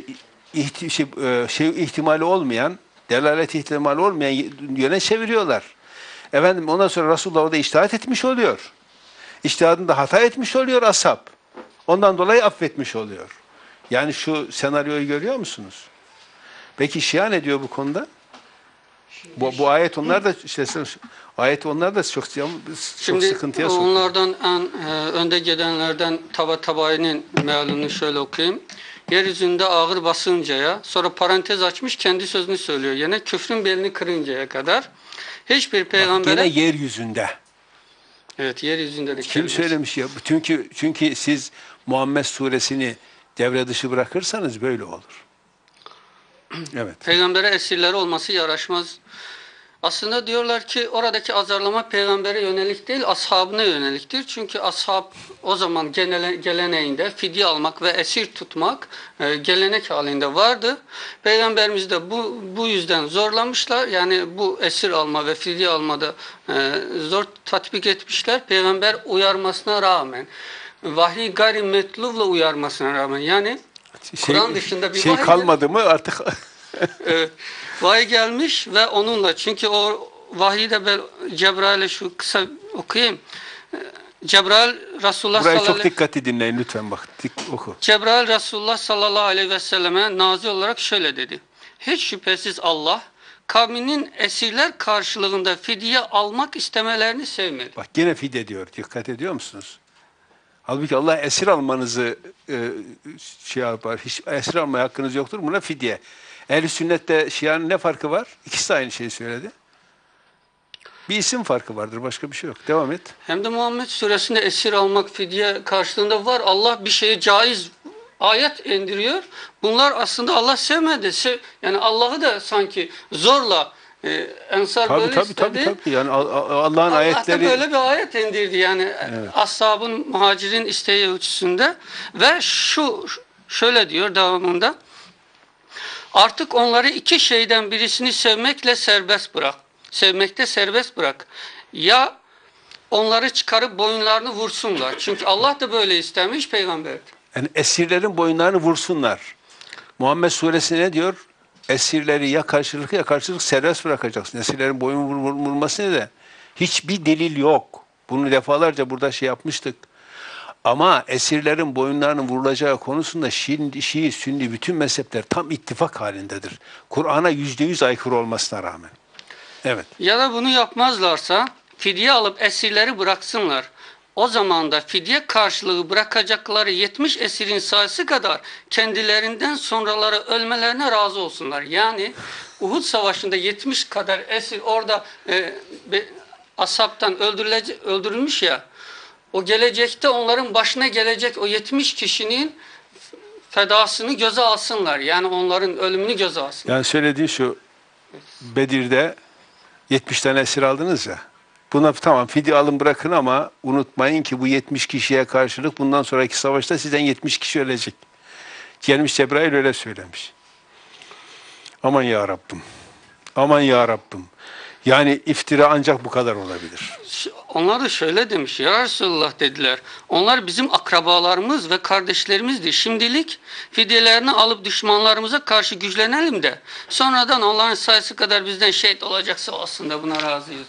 ihtimali olmayan, delalet ihtimali olmayan yöne çeviriyorlar. Efendim ondan sonra Resulullah orada içtihat etmiş oluyor. İçtihadında hata etmiş oluyor ashab. Ondan dolayı affetmiş oluyor. Yani şu senaryoyu görüyor musunuz? Peki Şia ne diyor bu konuda? Bu ayet onlar da ayet onlar da çok sıkıntıya sokuyor. Onlardan en önde gelenlerden Tabatabayi'nin mealini şöyle okuyayım. Yeryüzünde ağır basıncaya, sonra parantez açmış kendi sözünü söylüyor. Yine küfrün belini kırıncaya kadar hiçbir peygambere... Yine yeryüzünde. Evet, yeryüzünde de kim söylemiş ya? Çünkü siz Muhammed suresini devre dışı bırakırsanız böyle olur. Evet. Peygambere esirleri olması yaraşmaz. Aslında diyorlar ki oradaki azarlama peygambere yönelik değil, ashabına yöneliktir. Çünkü ashab o zaman geleneğinde fidye almak ve esir tutmak gelenek halinde vardı. Peygamberimiz de bu yüzden zorlamışlar. Yani bu esir alma ve fidye almada zor tatbik etmişler. Peygamber uyarmasına rağmen, vahiy gayri metlubla uyarmasına rağmen, yani Kur'an dışında bir vahiy kalmadı mı artık? vahiy gelmiş ve onunla, çünkü o vahiyde ben Cebrail'e şu kısa okuyayım. Cebrail Resulullah Burayı çok dikkatli dinleyin lütfen bak. Oku. Cebrail Resulullah sallallahu aleyhi ve selleme nazil olarak şöyle dedi. Hiç şüphesiz Allah kavminin esirler karşılığında fidye almak istemelerini sevmedi. Bak yine fidye diyor. Dikkat ediyor musunuz? Halbuki Allah esir almanızı yapar. Hiç esir almaya hakkınız yoktur. Buna fidye. Ehl-i sünnette Şia'nın ne farkı var? İkisi de aynı şeyi söyledi. Bir isim farkı vardır. Başka bir şey yok. Devam et. Hem de Muhammed suresinde esir almak fidye karşılığında var. Allah bir şeye caiz ayet indiriyor. Bunlar aslında Allah sevmedi. Yani Allah'ı da sanki zorla Ensar böyle istedi. Tabii. Yani Allah'ın ayetleri... Allah da böyle bir ayet indirdi. Yani evet. Ashabın, muhacirin isteği ölçüsünde. Ve şöyle diyor devamında. Artık onları iki şeyden birisini sevmekle serbest bırak. Sevmekte serbest bırak. Ya onları çıkarıp boyunlarını vursunlar. Çünkü Allah da böyle istemiş peygamber. Yani esirlerin boyunlarını vursunlar. Muhammed suresi ne diyor? Esirleri ya karşılık serbest bırakacaksın. Esirlerin boyun vurması ne de? Hiçbir delil yok. Bunu defalarca burada yapmıştık. Ama esirlerin boyunlarının vurulacağı konusunda Şii, Sünni bütün mezhepler tam ittifak halindedir. Kur'an'a %100 aykırı olmasına rağmen. Evet. Ya da bunu yapmazlarsa fidye alıp esirleri bıraksınlar. O zaman da fidye karşılığı bırakacakları 70 esirin sayısı kadar kendilerinden sonraları ölmelerine razı olsunlar. Yani Uhud Savaşı'nda 70 kadar esir orada ashabtan öldürülmüş ya, o gelecekte onların başına gelecek o 70 kişinin fedasını göze alsınlar. Yani onların ölümünü göze alsınlar. Yani söylediği şu, Bedir'de 70 tane esir aldınız ya. Buna tamam fidye alın bırakın ama unutmayın ki bu 70 kişiye karşılık bundan sonraki savaşta sizden 70 kişi ölecek. Gelmiş Cebrail öyle söylemiş. Aman ya Rabbim. Aman ya Rabbim. Yani iftira ancak bu kadar olabilir. Onlar da şöyle demiş, ya Resulullah dediler. Onlar bizim akrabalarımız ve kardeşlerimizdir. Şimdilik fidyelerini alıp düşmanlarımıza karşı güçlenelim de sonradan onların sayısı kadar bizden şehit olacaksa olsun da buna razıyız.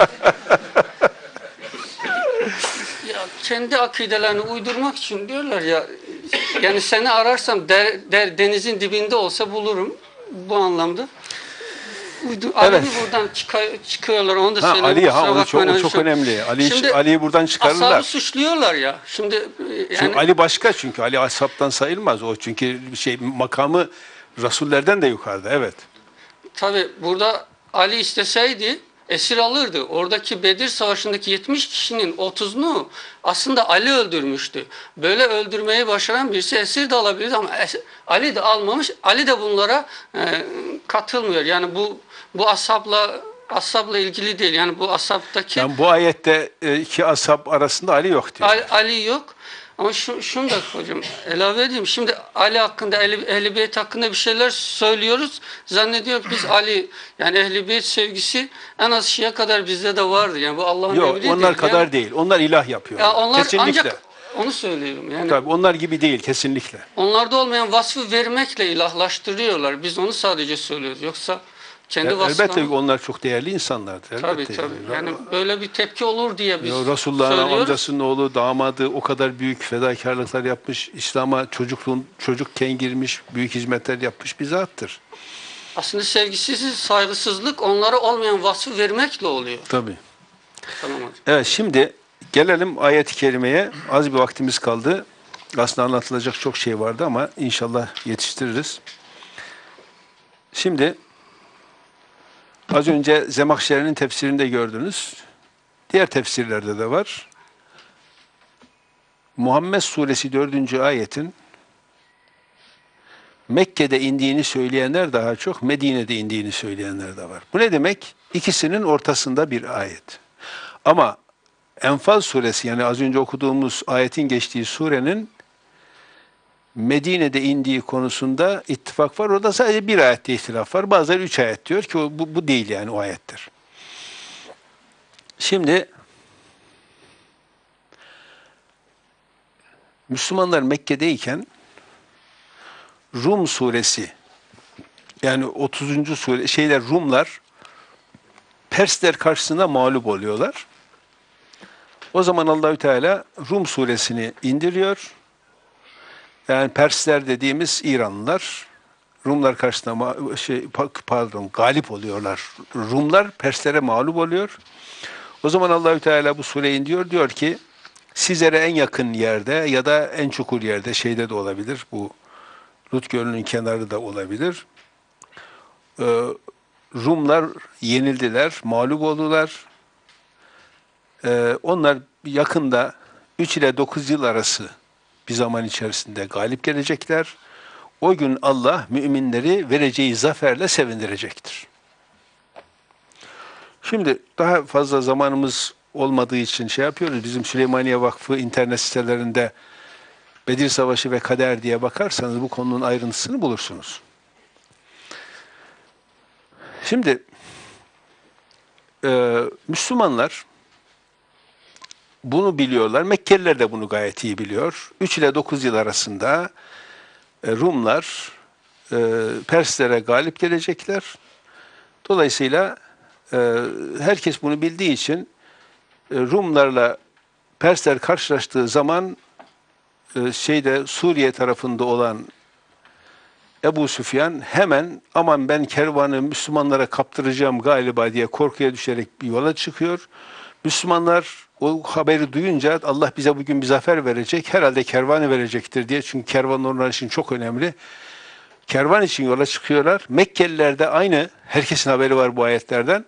Ya kendi akidelerini uydurmak için diyorlar ya, yani seni ararsam denizin dibinde olsa bulurum bu anlamda. Ali buradan çıkıyorlar, onu da söyleyeyim. Ali, o çok önemli. Ali'yi buradan çıkarırlar. Ashabı suçluyorlar ya. Şimdi yani çünkü Ali başka, çünkü Ali ashabtan sayılmaz o, çünkü makamı Rasullerden de yukarıda, evet. Tabi burada Ali isteseydi esir alırdı. Oradaki Bedir Savaşı'ndaki 70 kişinin 30'unu aslında Ali öldürmüştü. Böyle öldürmeyi başaran birisi esir de alabilirdi ama Ali de almamış. Ali de bunlara katılmıyor. Yani bu ashabla ilgili değil. Yani bu ashabtaki... Yani bu ayette iki ashab arasında Ali yok diyor. Ali yok. Ama şunu da hocam ilave edeyim. Şimdi Ali hakkında, Ehl-i Beyt hakkında bir şeyler söylüyoruz. Zannediyor ki biz Ali, yani Ehl-i Beyt sevgisi en az Şia kadar bizde de vardır. Yani bu Allah'ın yok, emri değil. onlar kadar değil. Onlar ilah yapıyor. Ya onlar kesinlikle. Ancak onu söylüyorum. Yani tabii onlar gibi değil kesinlikle. onlarda olmayan vasfı vermekle ilahlaştırıyorlar. Biz onu sadece söylüyoruz. Yoksa kendi vasflarını... Elbette onlar çok değerli insanlardır. Elbette. Tabii. Yani böyle bir tepki olur diye biz Resulullah'ın söylüyoruz. amcasının oğlu, damadı o kadar büyük fedakarlıklar yapmış. İslam'a çocukken girmiş, büyük hizmetler yapmış bir zattır. Aslında sevgisizlik, saygısızlık onlara olmayan vasfı vermekle oluyor. Tabii. Tamam hocam. Evet, şimdi gelelim ayet-i kerimeye. Az bir vaktimiz kaldı. Aslında anlatılacak çok şey vardı ama inşallah yetiştiririz. Şimdi az önce Zemahşeri'nin tefsirinde gördünüz. Diğer tefsirlerde de var. Muhammed Suresi 4. ayetin Mekke'de indiğini söyleyenler daha çok, Medine'de indiğini söyleyenler de var. Bu ne demek? İkisinin ortasında bir ayet. Ama Enfal Suresi, yani az önce okuduğumuz ayetin geçtiği surenin Medine'de indiği konusunda ittifak var. Orada sadece bir ayette ihtilaf var. Bazıları 3 ayet diyor ki bu değil, yani o ayettir. Şimdi Müslümanlar Mekke'deyken Rum suresi, yani 30. sure Rumlar Persler karşısında mağlup oluyorlar. O zaman Allahü Teala Rum suresini indiriyor. Yani Persler dediğimiz İranlılar, Rumlar karşısında galip oluyorlar. Rumlar Perslere mağlup oluyor. O zaman Allahü Teala bu sureyi indiriyor, diyor ki sizlere en yakın yerde ya da en çukur yerde, şeyde de olabilir, bu Lut Gölü'nün kenarı da olabilir. Rumlar yenildiler, mağlup oldular. Onlar yakında 3 ile 9 yıl arası bir zaman içerisinde galip gelecekler. O gün Allah müminleri vereceği zaferle sevindirecektir. Şimdi daha fazla zamanımız olmadığı için şey yapıyoruz. Bizim Süleymaniye Vakfı internet sitelerinde Bedir Savaşı ve Kader diye bakarsanız bu konunun ayrıntısını bulursunuz. Şimdi Müslümanlar bunu biliyorlar. Mekkeliler de bunu gayet iyi biliyor. 3 ile 9 yıl arasında Rumlar Perslere galip gelecekler. Dolayısıyla herkes bunu bildiği için Rumlarla Persler karşılaştığı zaman Suriye tarafında olan Ebu Süfyan hemen aman ben kervanı Müslümanlara kaptıracağım galiba diye korkuya düşerek bir yola çıkıyor. Müslümanlar o haberi duyunca Allah bize bugün bir zafer verecek, herhalde kervanı verecektir diye, çünkü kervan onlar için çok önemli. Kervan için yola çıkıyorlar. Mekkeliler de aynı, herkesin haberi var bu ayetlerden.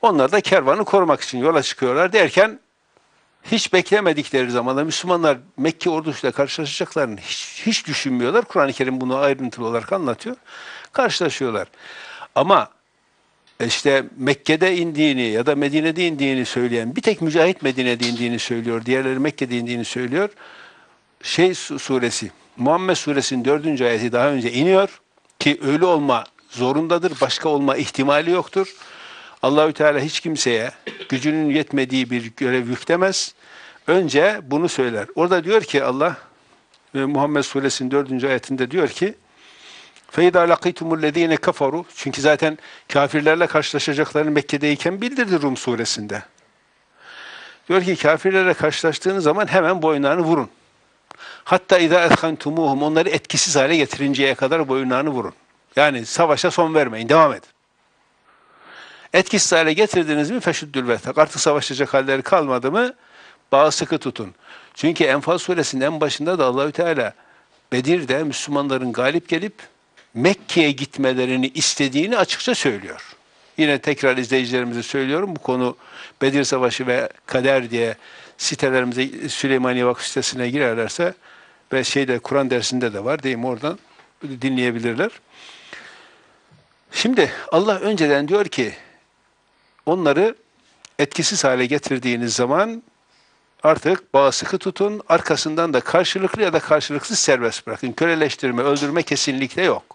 Onlar da kervanı korumak için yola çıkıyorlar derken hiç beklemedikleri zamanda Müslümanlar Mekke ordusuyla karşılaşacaklarını hiç düşünmüyorlar. Kur'an-ı Kerim bunu ayrıntılı olarak anlatıyor. Karşılaşıyorlar. Ama işte Mekke'de indiğini ya da Medine'de indiğini söyleyen bir tek Mücahit Medine'de indiğini söylüyor. Diğerleri Mekke'de indiğini söylüyor. Suresi, Muhammed Suresinin 4. ayeti daha önce iniyor ki öyle olma zorundadır. Başka olma ihtimali yoktur. Allahü Teala hiç kimseye gücünün yetmediği bir görev yüklemez. Önce bunu söyler. Orada diyor ki Allah Muhammed Suresinin 4. ayetinde diyor ki فَاِذَا لَقِيتُمُ الَّذ۪ينَ كَفَرُوا Çünkü zaten kafirlerle karşılaşacaklarını Mekke'deyken bildirdi Rum suresinde. Diyor ki kafirlerle karşılaştığınız zaman hemen boyunlarını vurun. Hatta اِذَا اَثْخَنْتُمُوهُمْ Onları etkisiz hale getirinceye kadar boyunlarını vurun. Yani savaşa son vermeyin, devam edin. Etkisiz hale getirdiniz mi feşüddül vetak. Artık savaşacak halleri kalmadı mı bağı sıkı tutun. Çünkü Enfal suresinin en başında da Allahü Teala Bedir'de Müslümanların galip gelip Mekke'ye gitmelerini istediğini açıkça söylüyor. Yine tekrar izleyicilerimize söylüyorum. Bu konu Bedir Savaşı ve Kader diye sitelerimize Süleymaniye Vakıf sitesine girerlerse ve Kur'an dersinde de var değil mi? Oradan dinleyebilirler. Şimdi Allah önceden diyor ki onları etkisiz hale getirdiğiniz zaman artık bağı sıkı tutun, arkasından da karşılıklı ya da karşılıksız serbest bırakın. Köleleştirme, öldürme kesinlikle yok.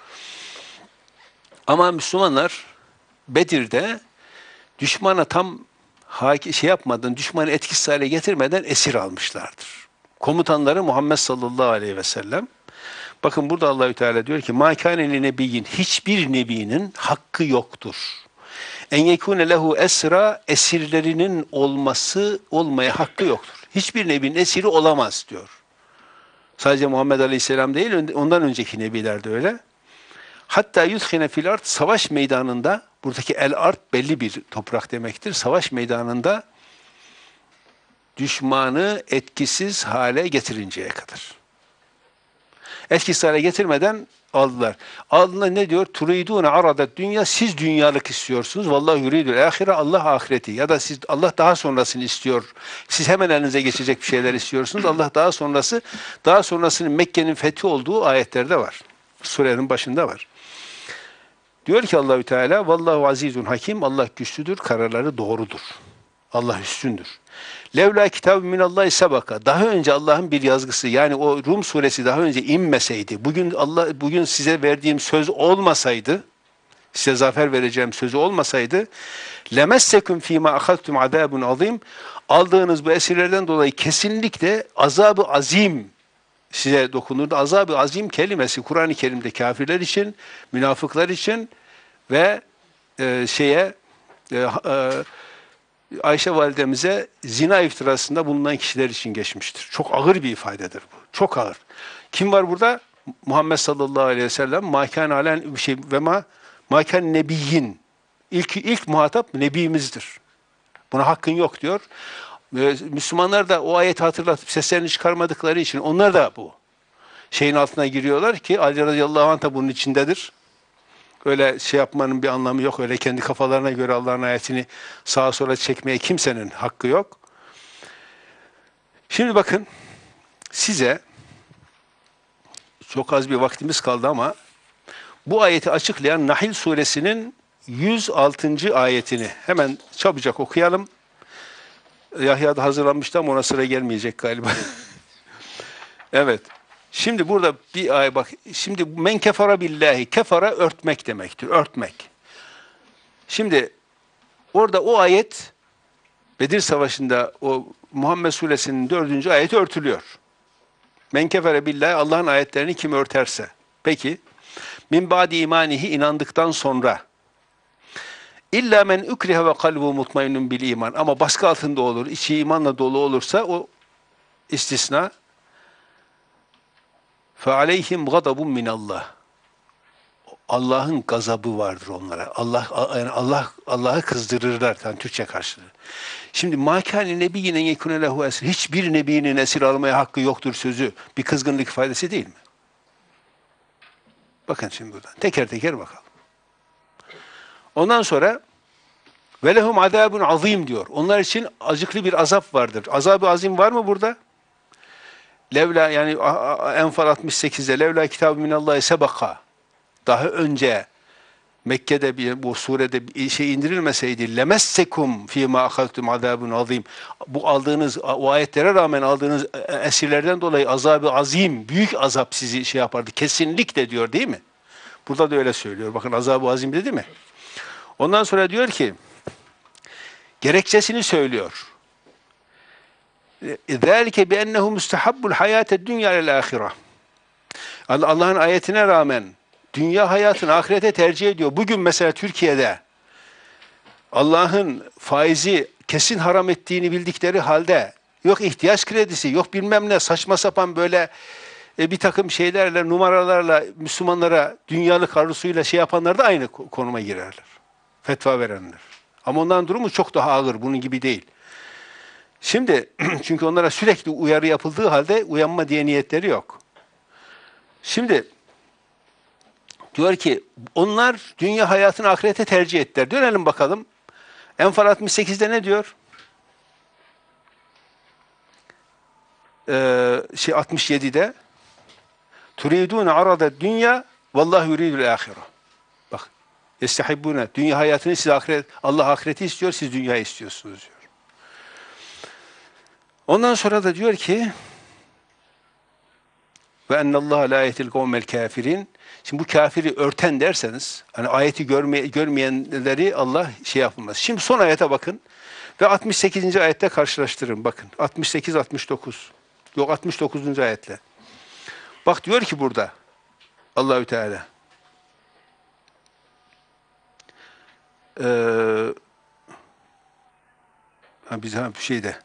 Ama Müslümanlar Bedir'de düşmana tam yapmadan, düşmanı etkisiz hale getirmeden esir almışlardır. Komutanları Muhammed sallallahu aleyhi ve sellem. Bakın burada Allahü Teala diyor ki مَا كَانَ لِنَبِيٍّ Hiçbir nebinin hakkı yoktur. En yekune lehu esra esirlerinin olmaya hakkı yoktur. Hiçbir nebinin esiri olamaz diyor. Sadece Muhammed Aleyhisselam değil, ondan önceki nebiler de öyle. Hatta yudhine fil ard savaş meydanında, buradaki el ard belli bir toprak demektir. Savaş meydanında düşmanı etkisiz hale getirinceye kadar. Etkisiz hale getirmeden aldılar. Aldığında ne diyor? Turidune aradet dünya. Siz dünyalık istiyorsunuz. Vallahi yuridul ahire. Allah ahireti. Ya da siz Allah daha sonrasını istiyor. Siz hemen elinize geçecek bir şeyler istiyorsunuz. Allah daha sonrasının Mekke'nin fethi olduğu ayetlerde var. Surenin başında var. Diyor ki Allahü Teala vallahu azizun hakim. Allah güçlüdür, kararları doğrudur. Allah üstündür. Levla kitab-ı minallahi sebaka. Daha önce Allah'ın bir yazgısı, yani o Rum suresi daha önce inmeseydi, bugün size verdiğim söz olmasaydı, size zafer vereceğim sözü olmasaydı, lemessekum fîmâ ahadtum azâbun azîm. Aldığınız bu esirlerden dolayı kesinlikle azab-ı azim size dokunurdu. Azab-ı azim kelimesi Kur'an-ı Kerim'de kafirler için, münafıklar için ve Ayşe validemize zina iftirasında bulunan kişiler için geçmiştir. Çok ağır bir ifadedir bu. Çok ağır. Kim var burada? Muhammed sallallahu aleyhi ve sellem mâkân alen bir şey ve mâkân nebiyyin. İlk muhatap nebimizdir. Buna hakkın yok diyor. Müslümanlar da o ayeti hatırlatıp seslerini çıkarmadıkları için onlar da bu şeyin altına giriyorlar ki Ali radıyallahu anh da bunun içindedir. Öyle yapmanın bir anlamı yok. Öyle kendi kafalarına göre Allah'ın ayetini sağa sola çekmeye kimsenin hakkı yok. Şimdi bakın size çok az bir vaktimiz kaldı ama bu ayeti açıklayan Nahl suresinin 106. ayetini hemen çabucak okuyalım. Yahya da hazırlanmıştı ama ona sıra gelmeyecek galiba. Evet. Şimdi burada bir ay bak. Şimdi men kefara billahi. Kefara örtmek demektir. Örtmek. Şimdi orada o ayet Bedir Savaşı'nda o Muhammed Suresinin 4. ayeti örtülüyor. Men kefere billahi Allah'ın ayetlerini kim örterse. Peki. Min ba'di imanihi inandıktan sonra. İlla men ukrihe ve kalbu mutmainnun bil iman. Ama baskı altında olur. İçi imanla dolu olursa o istisna. فَعَلَيْهِمْ غَضَبٌ مِّنَ اللّٰهِ Allah'ın gazabı vardır onlara. Allah'ı kızdırırlar. Yani Türkçe karşılığı. Şimdi mâkâne nebiyyine yekûne lehu esir. Hiçbir nebinin esir almaya hakkı yoktur sözü bir kızgınlık ifadesi değil mi? Bakın şimdi buradan. Teker teker bakalım. Ondan sonra Ve lehum azabun azim diyor. Onlar için acıklı bir azap vardır. Azab-ı azim var mı burada? Levla yani Enfal 68'de levla kitab-ı minallahi sebaka. Daha önce Mekke'de bu surede bir şey indirilmeseydi lemessekum fîmâ ahaztum azâbun azîm. Bu aldığınız o ayetlere rağmen aldığınız esirlerden dolayı azabı azim, büyük azap sizi şey yapardı. Kesinlikle diyor değil mi? Burada da öyle söylüyor. Bakın azabı azim dedi mi? Ondan sonra diyor ki gerekçesini söylüyor. ذَٰلِكَ بِأَنَّهُ مُسْتَحَبُّ الْحَيَاةَ الدُّنْيَا لِلْآخِرَةِ. Allah'ın ayetine rağmen dünya hayatını ahirete tercih ediyor. Bugün mesela Türkiye'de Allah'ın faizi kesin haram ettiğini bildikleri halde yok ihtiyaç kredisi, yok bilmem ne saçma sapan böyle bir takım şeylerle, numaralarla Müslümanlara dünyalık arzusuyla şey yapanlar da aynı konuma girerler. Fetva verenler. Ama onların durumu çok daha ağır, bunun gibi değil. Şimdi çünkü onlara sürekli uyarı yapıldığı halde uyanma diye niyetleri yok. Şimdi diyor ki onlar dünya hayatını ahirete tercih ettiler. Dönelim bakalım. Enfal 68'de ne diyor? 67'de turidune arada dünya vallahu yuridul ahire. Bak. Yestehibbune. Dünya hayatını siz Allah ahireti istiyor, siz dünyayı istiyorsunuz diyor. Ondan sonra da diyor ki ve ennallaha la yehdil kavmel kafirin. Şimdi bu kafiri örten derseniz, hani ayeti görmeyenleri Allah şey yapılmaz. Şimdi son ayete bakın ve 68. ayette karşılaştırın. Bakın 68-69. Yok 69. ayetle. Bak diyor ki burada Allahü Teala bir şeyde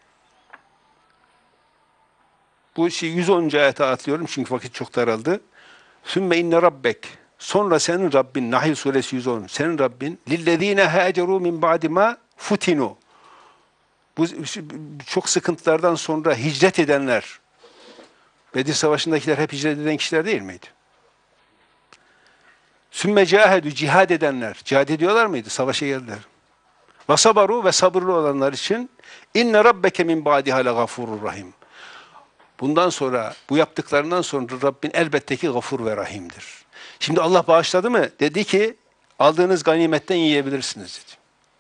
bu 110. ayete atlıyorum çünkü vakit çok daraldı. Sümme inne rabbek. Sonra senin Rabbin, Nahl suresi 110. Senin Rabbin lillezine haceru min ba'di ma futinu. Bu çok sıkıntılardan sonra hicret edenler. Bedir Savaşı'ndakiler hep hicret eden kişiler değil miydi? Sümme cahedu, cihad edenler. Cihad ediyorlar mıydı? Savaşa geldiler. Ve sabaru ve sabırlı olanlar için inne rabbeke min ba'diha legafurur rahim. Bundan sonra, bu yaptıklarından sonra Rabbin elbette ki gafur ve rahimdir. Şimdi Allah bağışladı mı? Dedi ki, aldığınız ganimetten yiyebilirsiniz dedi.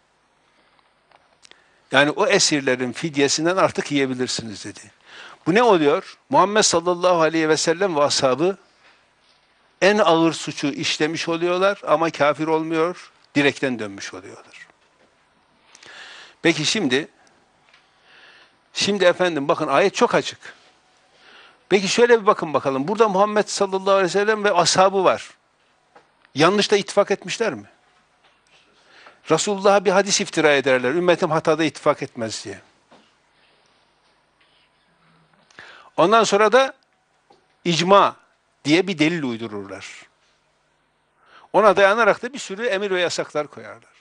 Yani o esirlerin fidyesinden artık yiyebilirsiniz dedi. Bu ne oluyor? Muhammed sallallahu aleyhi ve sellem ve ashabı en ağır suçu işlemiş oluyorlar ama kafir olmuyor, direkten dönmüş oluyorlar. Peki şimdi efendim bakın ayet çok açık. Peki şöyle bir bakın bakalım. Burada Muhammed sallallahu aleyhi ve sellem ve ashabı var. Yanlışta ittifak etmişler mi? Resulullah'a bir hadis iftira ederler. Ümmetim hatada ittifak etmez diye. Ondan sonra da icma diye bir delil uydururlar. Ona dayanarak da bir sürü emir ve yasaklar koyarlar.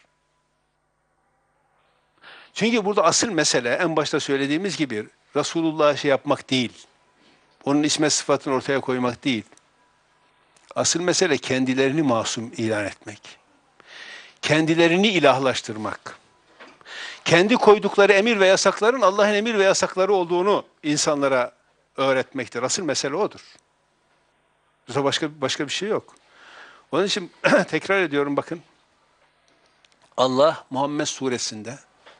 Çünkü burada asıl mesele en başta söylediğimiz gibi Resulullah'a şey yapmak değil. Onun isme sıfatını ortaya koymak değil. Asıl mesele kendilerini masum ilan etmek. Kendilerini ilahlaştırmak. Kendi koydukları emir ve yasakların Allah'ın emir ve yasakları olduğunu insanlara öğretmektir. Asıl mesele odur. Yoksa başka bir şey yok. Onun için tekrar ediyorum bakın. Allah Muhammed suresinde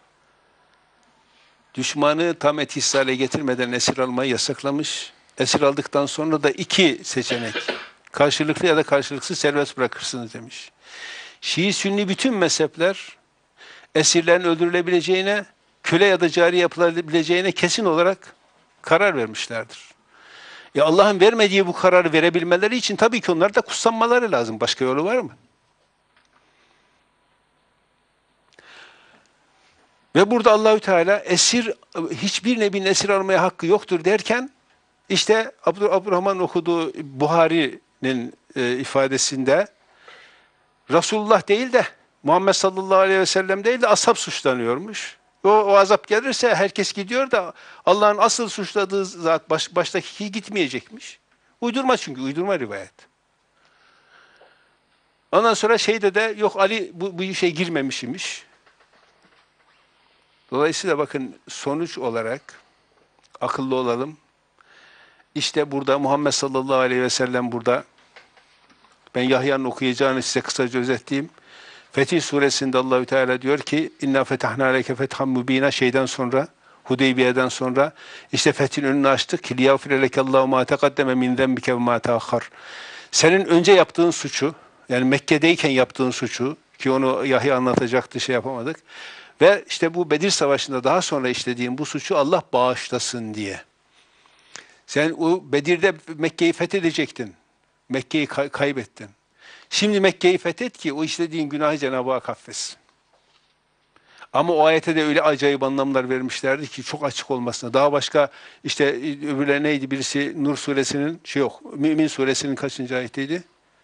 düşmanı tam etkisiz hale getirmeden esir almayı yasaklamış. Esir aldıktan sonra da iki seçenek. Karşılıklı ya da karşılıksız serbest bırakırsınız demiş. Şii, Sünni bütün mezhepler esirlerin öldürülebileceğine, köle ya da cari yapılabileceğine kesin olarak karar vermişlerdir. Allah'ın vermediği bu kararı verebilmeleri için tabii ki onlar da kutsanmaları lazım. Başka yolu var mı? Ve burada Allahü Teala hiçbir nebinin esir almaya hakkı yoktur derken işte Abdurrahman okuduğu Buhari'nin ifadesinde Resulullah değil de Muhammed sallallahu aleyhi ve sellem değil de ashab suçlanıyormuş. O azap gelirse herkes gidiyor da Allah'ın asıl suçladığı zat baştaki kişi gitmeyecekmiş. Uydurma çünkü, uydurma rivayet. Ondan sonra şeyde de yok Ali bu işe girmemiş imiş. Dolayısıyla bakın sonuç olarak akıllı olalım. İşte burada Muhammed sallallahu aleyhi ve sellem burada. Ben Yahya'nın okuyacağını size kısaca özetleyeyim. Fetih suresinde Allahü Teala diyor ki İnna fetahna aleyke fethan mubina şeyden sonra Hudeybiye'den sonra işte fethin önünü açtık ki liyagfire lekallahu ma taqaddeme min zenbike ve ma ta'akhkhar. Senin önce yaptığın suçu yani Mekke'deyken yaptığın suçu ki onu Yahya anlatacaktı şey yapamadık. Ve işte bu Bedir Savaşı'nda daha sonra işlediğin bu suçu Allah bağışlasın diye. Sen o Bedir'de Mekke'yi fethedecektin. Mekke'yi kaybettin. Şimdi Mekke'yi fethet ki o işlediğin günahı Cenab-ı Hak affetsin. Ama o ayete de öyle acayip anlamlar vermişlerdi ki çok açık olmasına. Daha başka işte öbürleri neydi? Birisi Nur suresinin Mümin suresinin kaçıncı ayetiydi?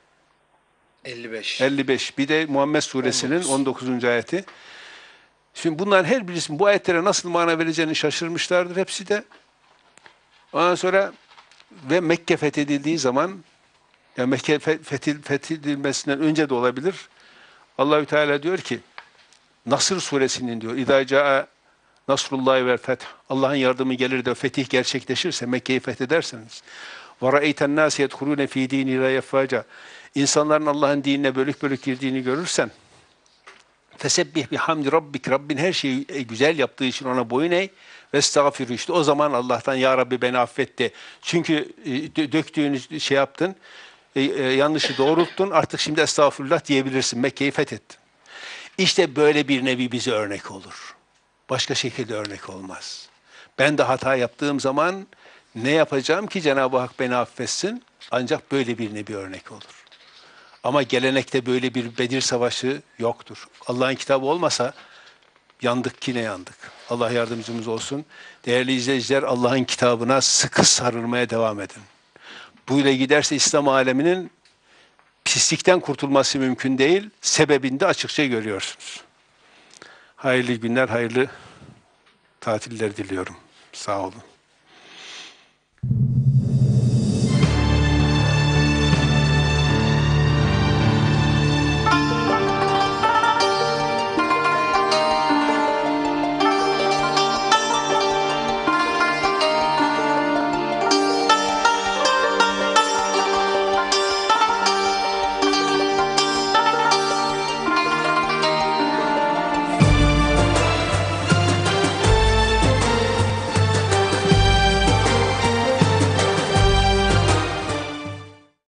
55. 55. Bir de Muhammed suresinin 19. ayeti. Şimdi bunların her birisi bu ayetlere nasıl mana vereceğini şaşırmışlardır hepsi de. Ondan sonra ve Mekke fethedildiği zaman yani Mekke fethedilmesinden önce de olabilir. Allahü Teala diyor ki Nasr suresinin diyor İzâ câe nasrullâhi vel feth. Allah'ın yardımı gelir de fetih gerçekleşirse Mekke'yi fethederseniz ve ra'eyten nâsi yedhulûne fî dînillâhi effâca. İnsanların Allah'ın dinine bölük bölük girdiğini görürsen fesebbih bihamdi rabbik. Rabbin her şeyi güzel yaptığı için ona boyun eğ ve estağfirü. İşte o zaman Allah'tan ya Rabbi beni affetti. Çünkü döktüğünü şey yaptın, yanlışı doğrulttun. Artık şimdi estağfurullah diyebilirsin. Mekke'yi fethettin. İşte böyle bir nevi bize örnek olur. Başka şekilde örnek olmaz. Ben de hata yaptığım zaman ne yapacağım ki Cenab-ı Hak beni affetsin? Ancak böyle bir nevi örnek olur. Ama gelenekte böyle bir Bedir Savaşı yoktur. Allah'ın kitabı olmasa yandık ki ne yandık. Allah yardımcımız olsun. Değerli izleyiciler, Allah'ın kitabına sıkı sarılmaya devam edin. Bu ile giderse İslam aleminin pislikten kurtulması mümkün değil. Sebebini de açıkça görüyorsunuz. Hayırlı günler, hayırlı tatiller diliyorum. Sağ olun.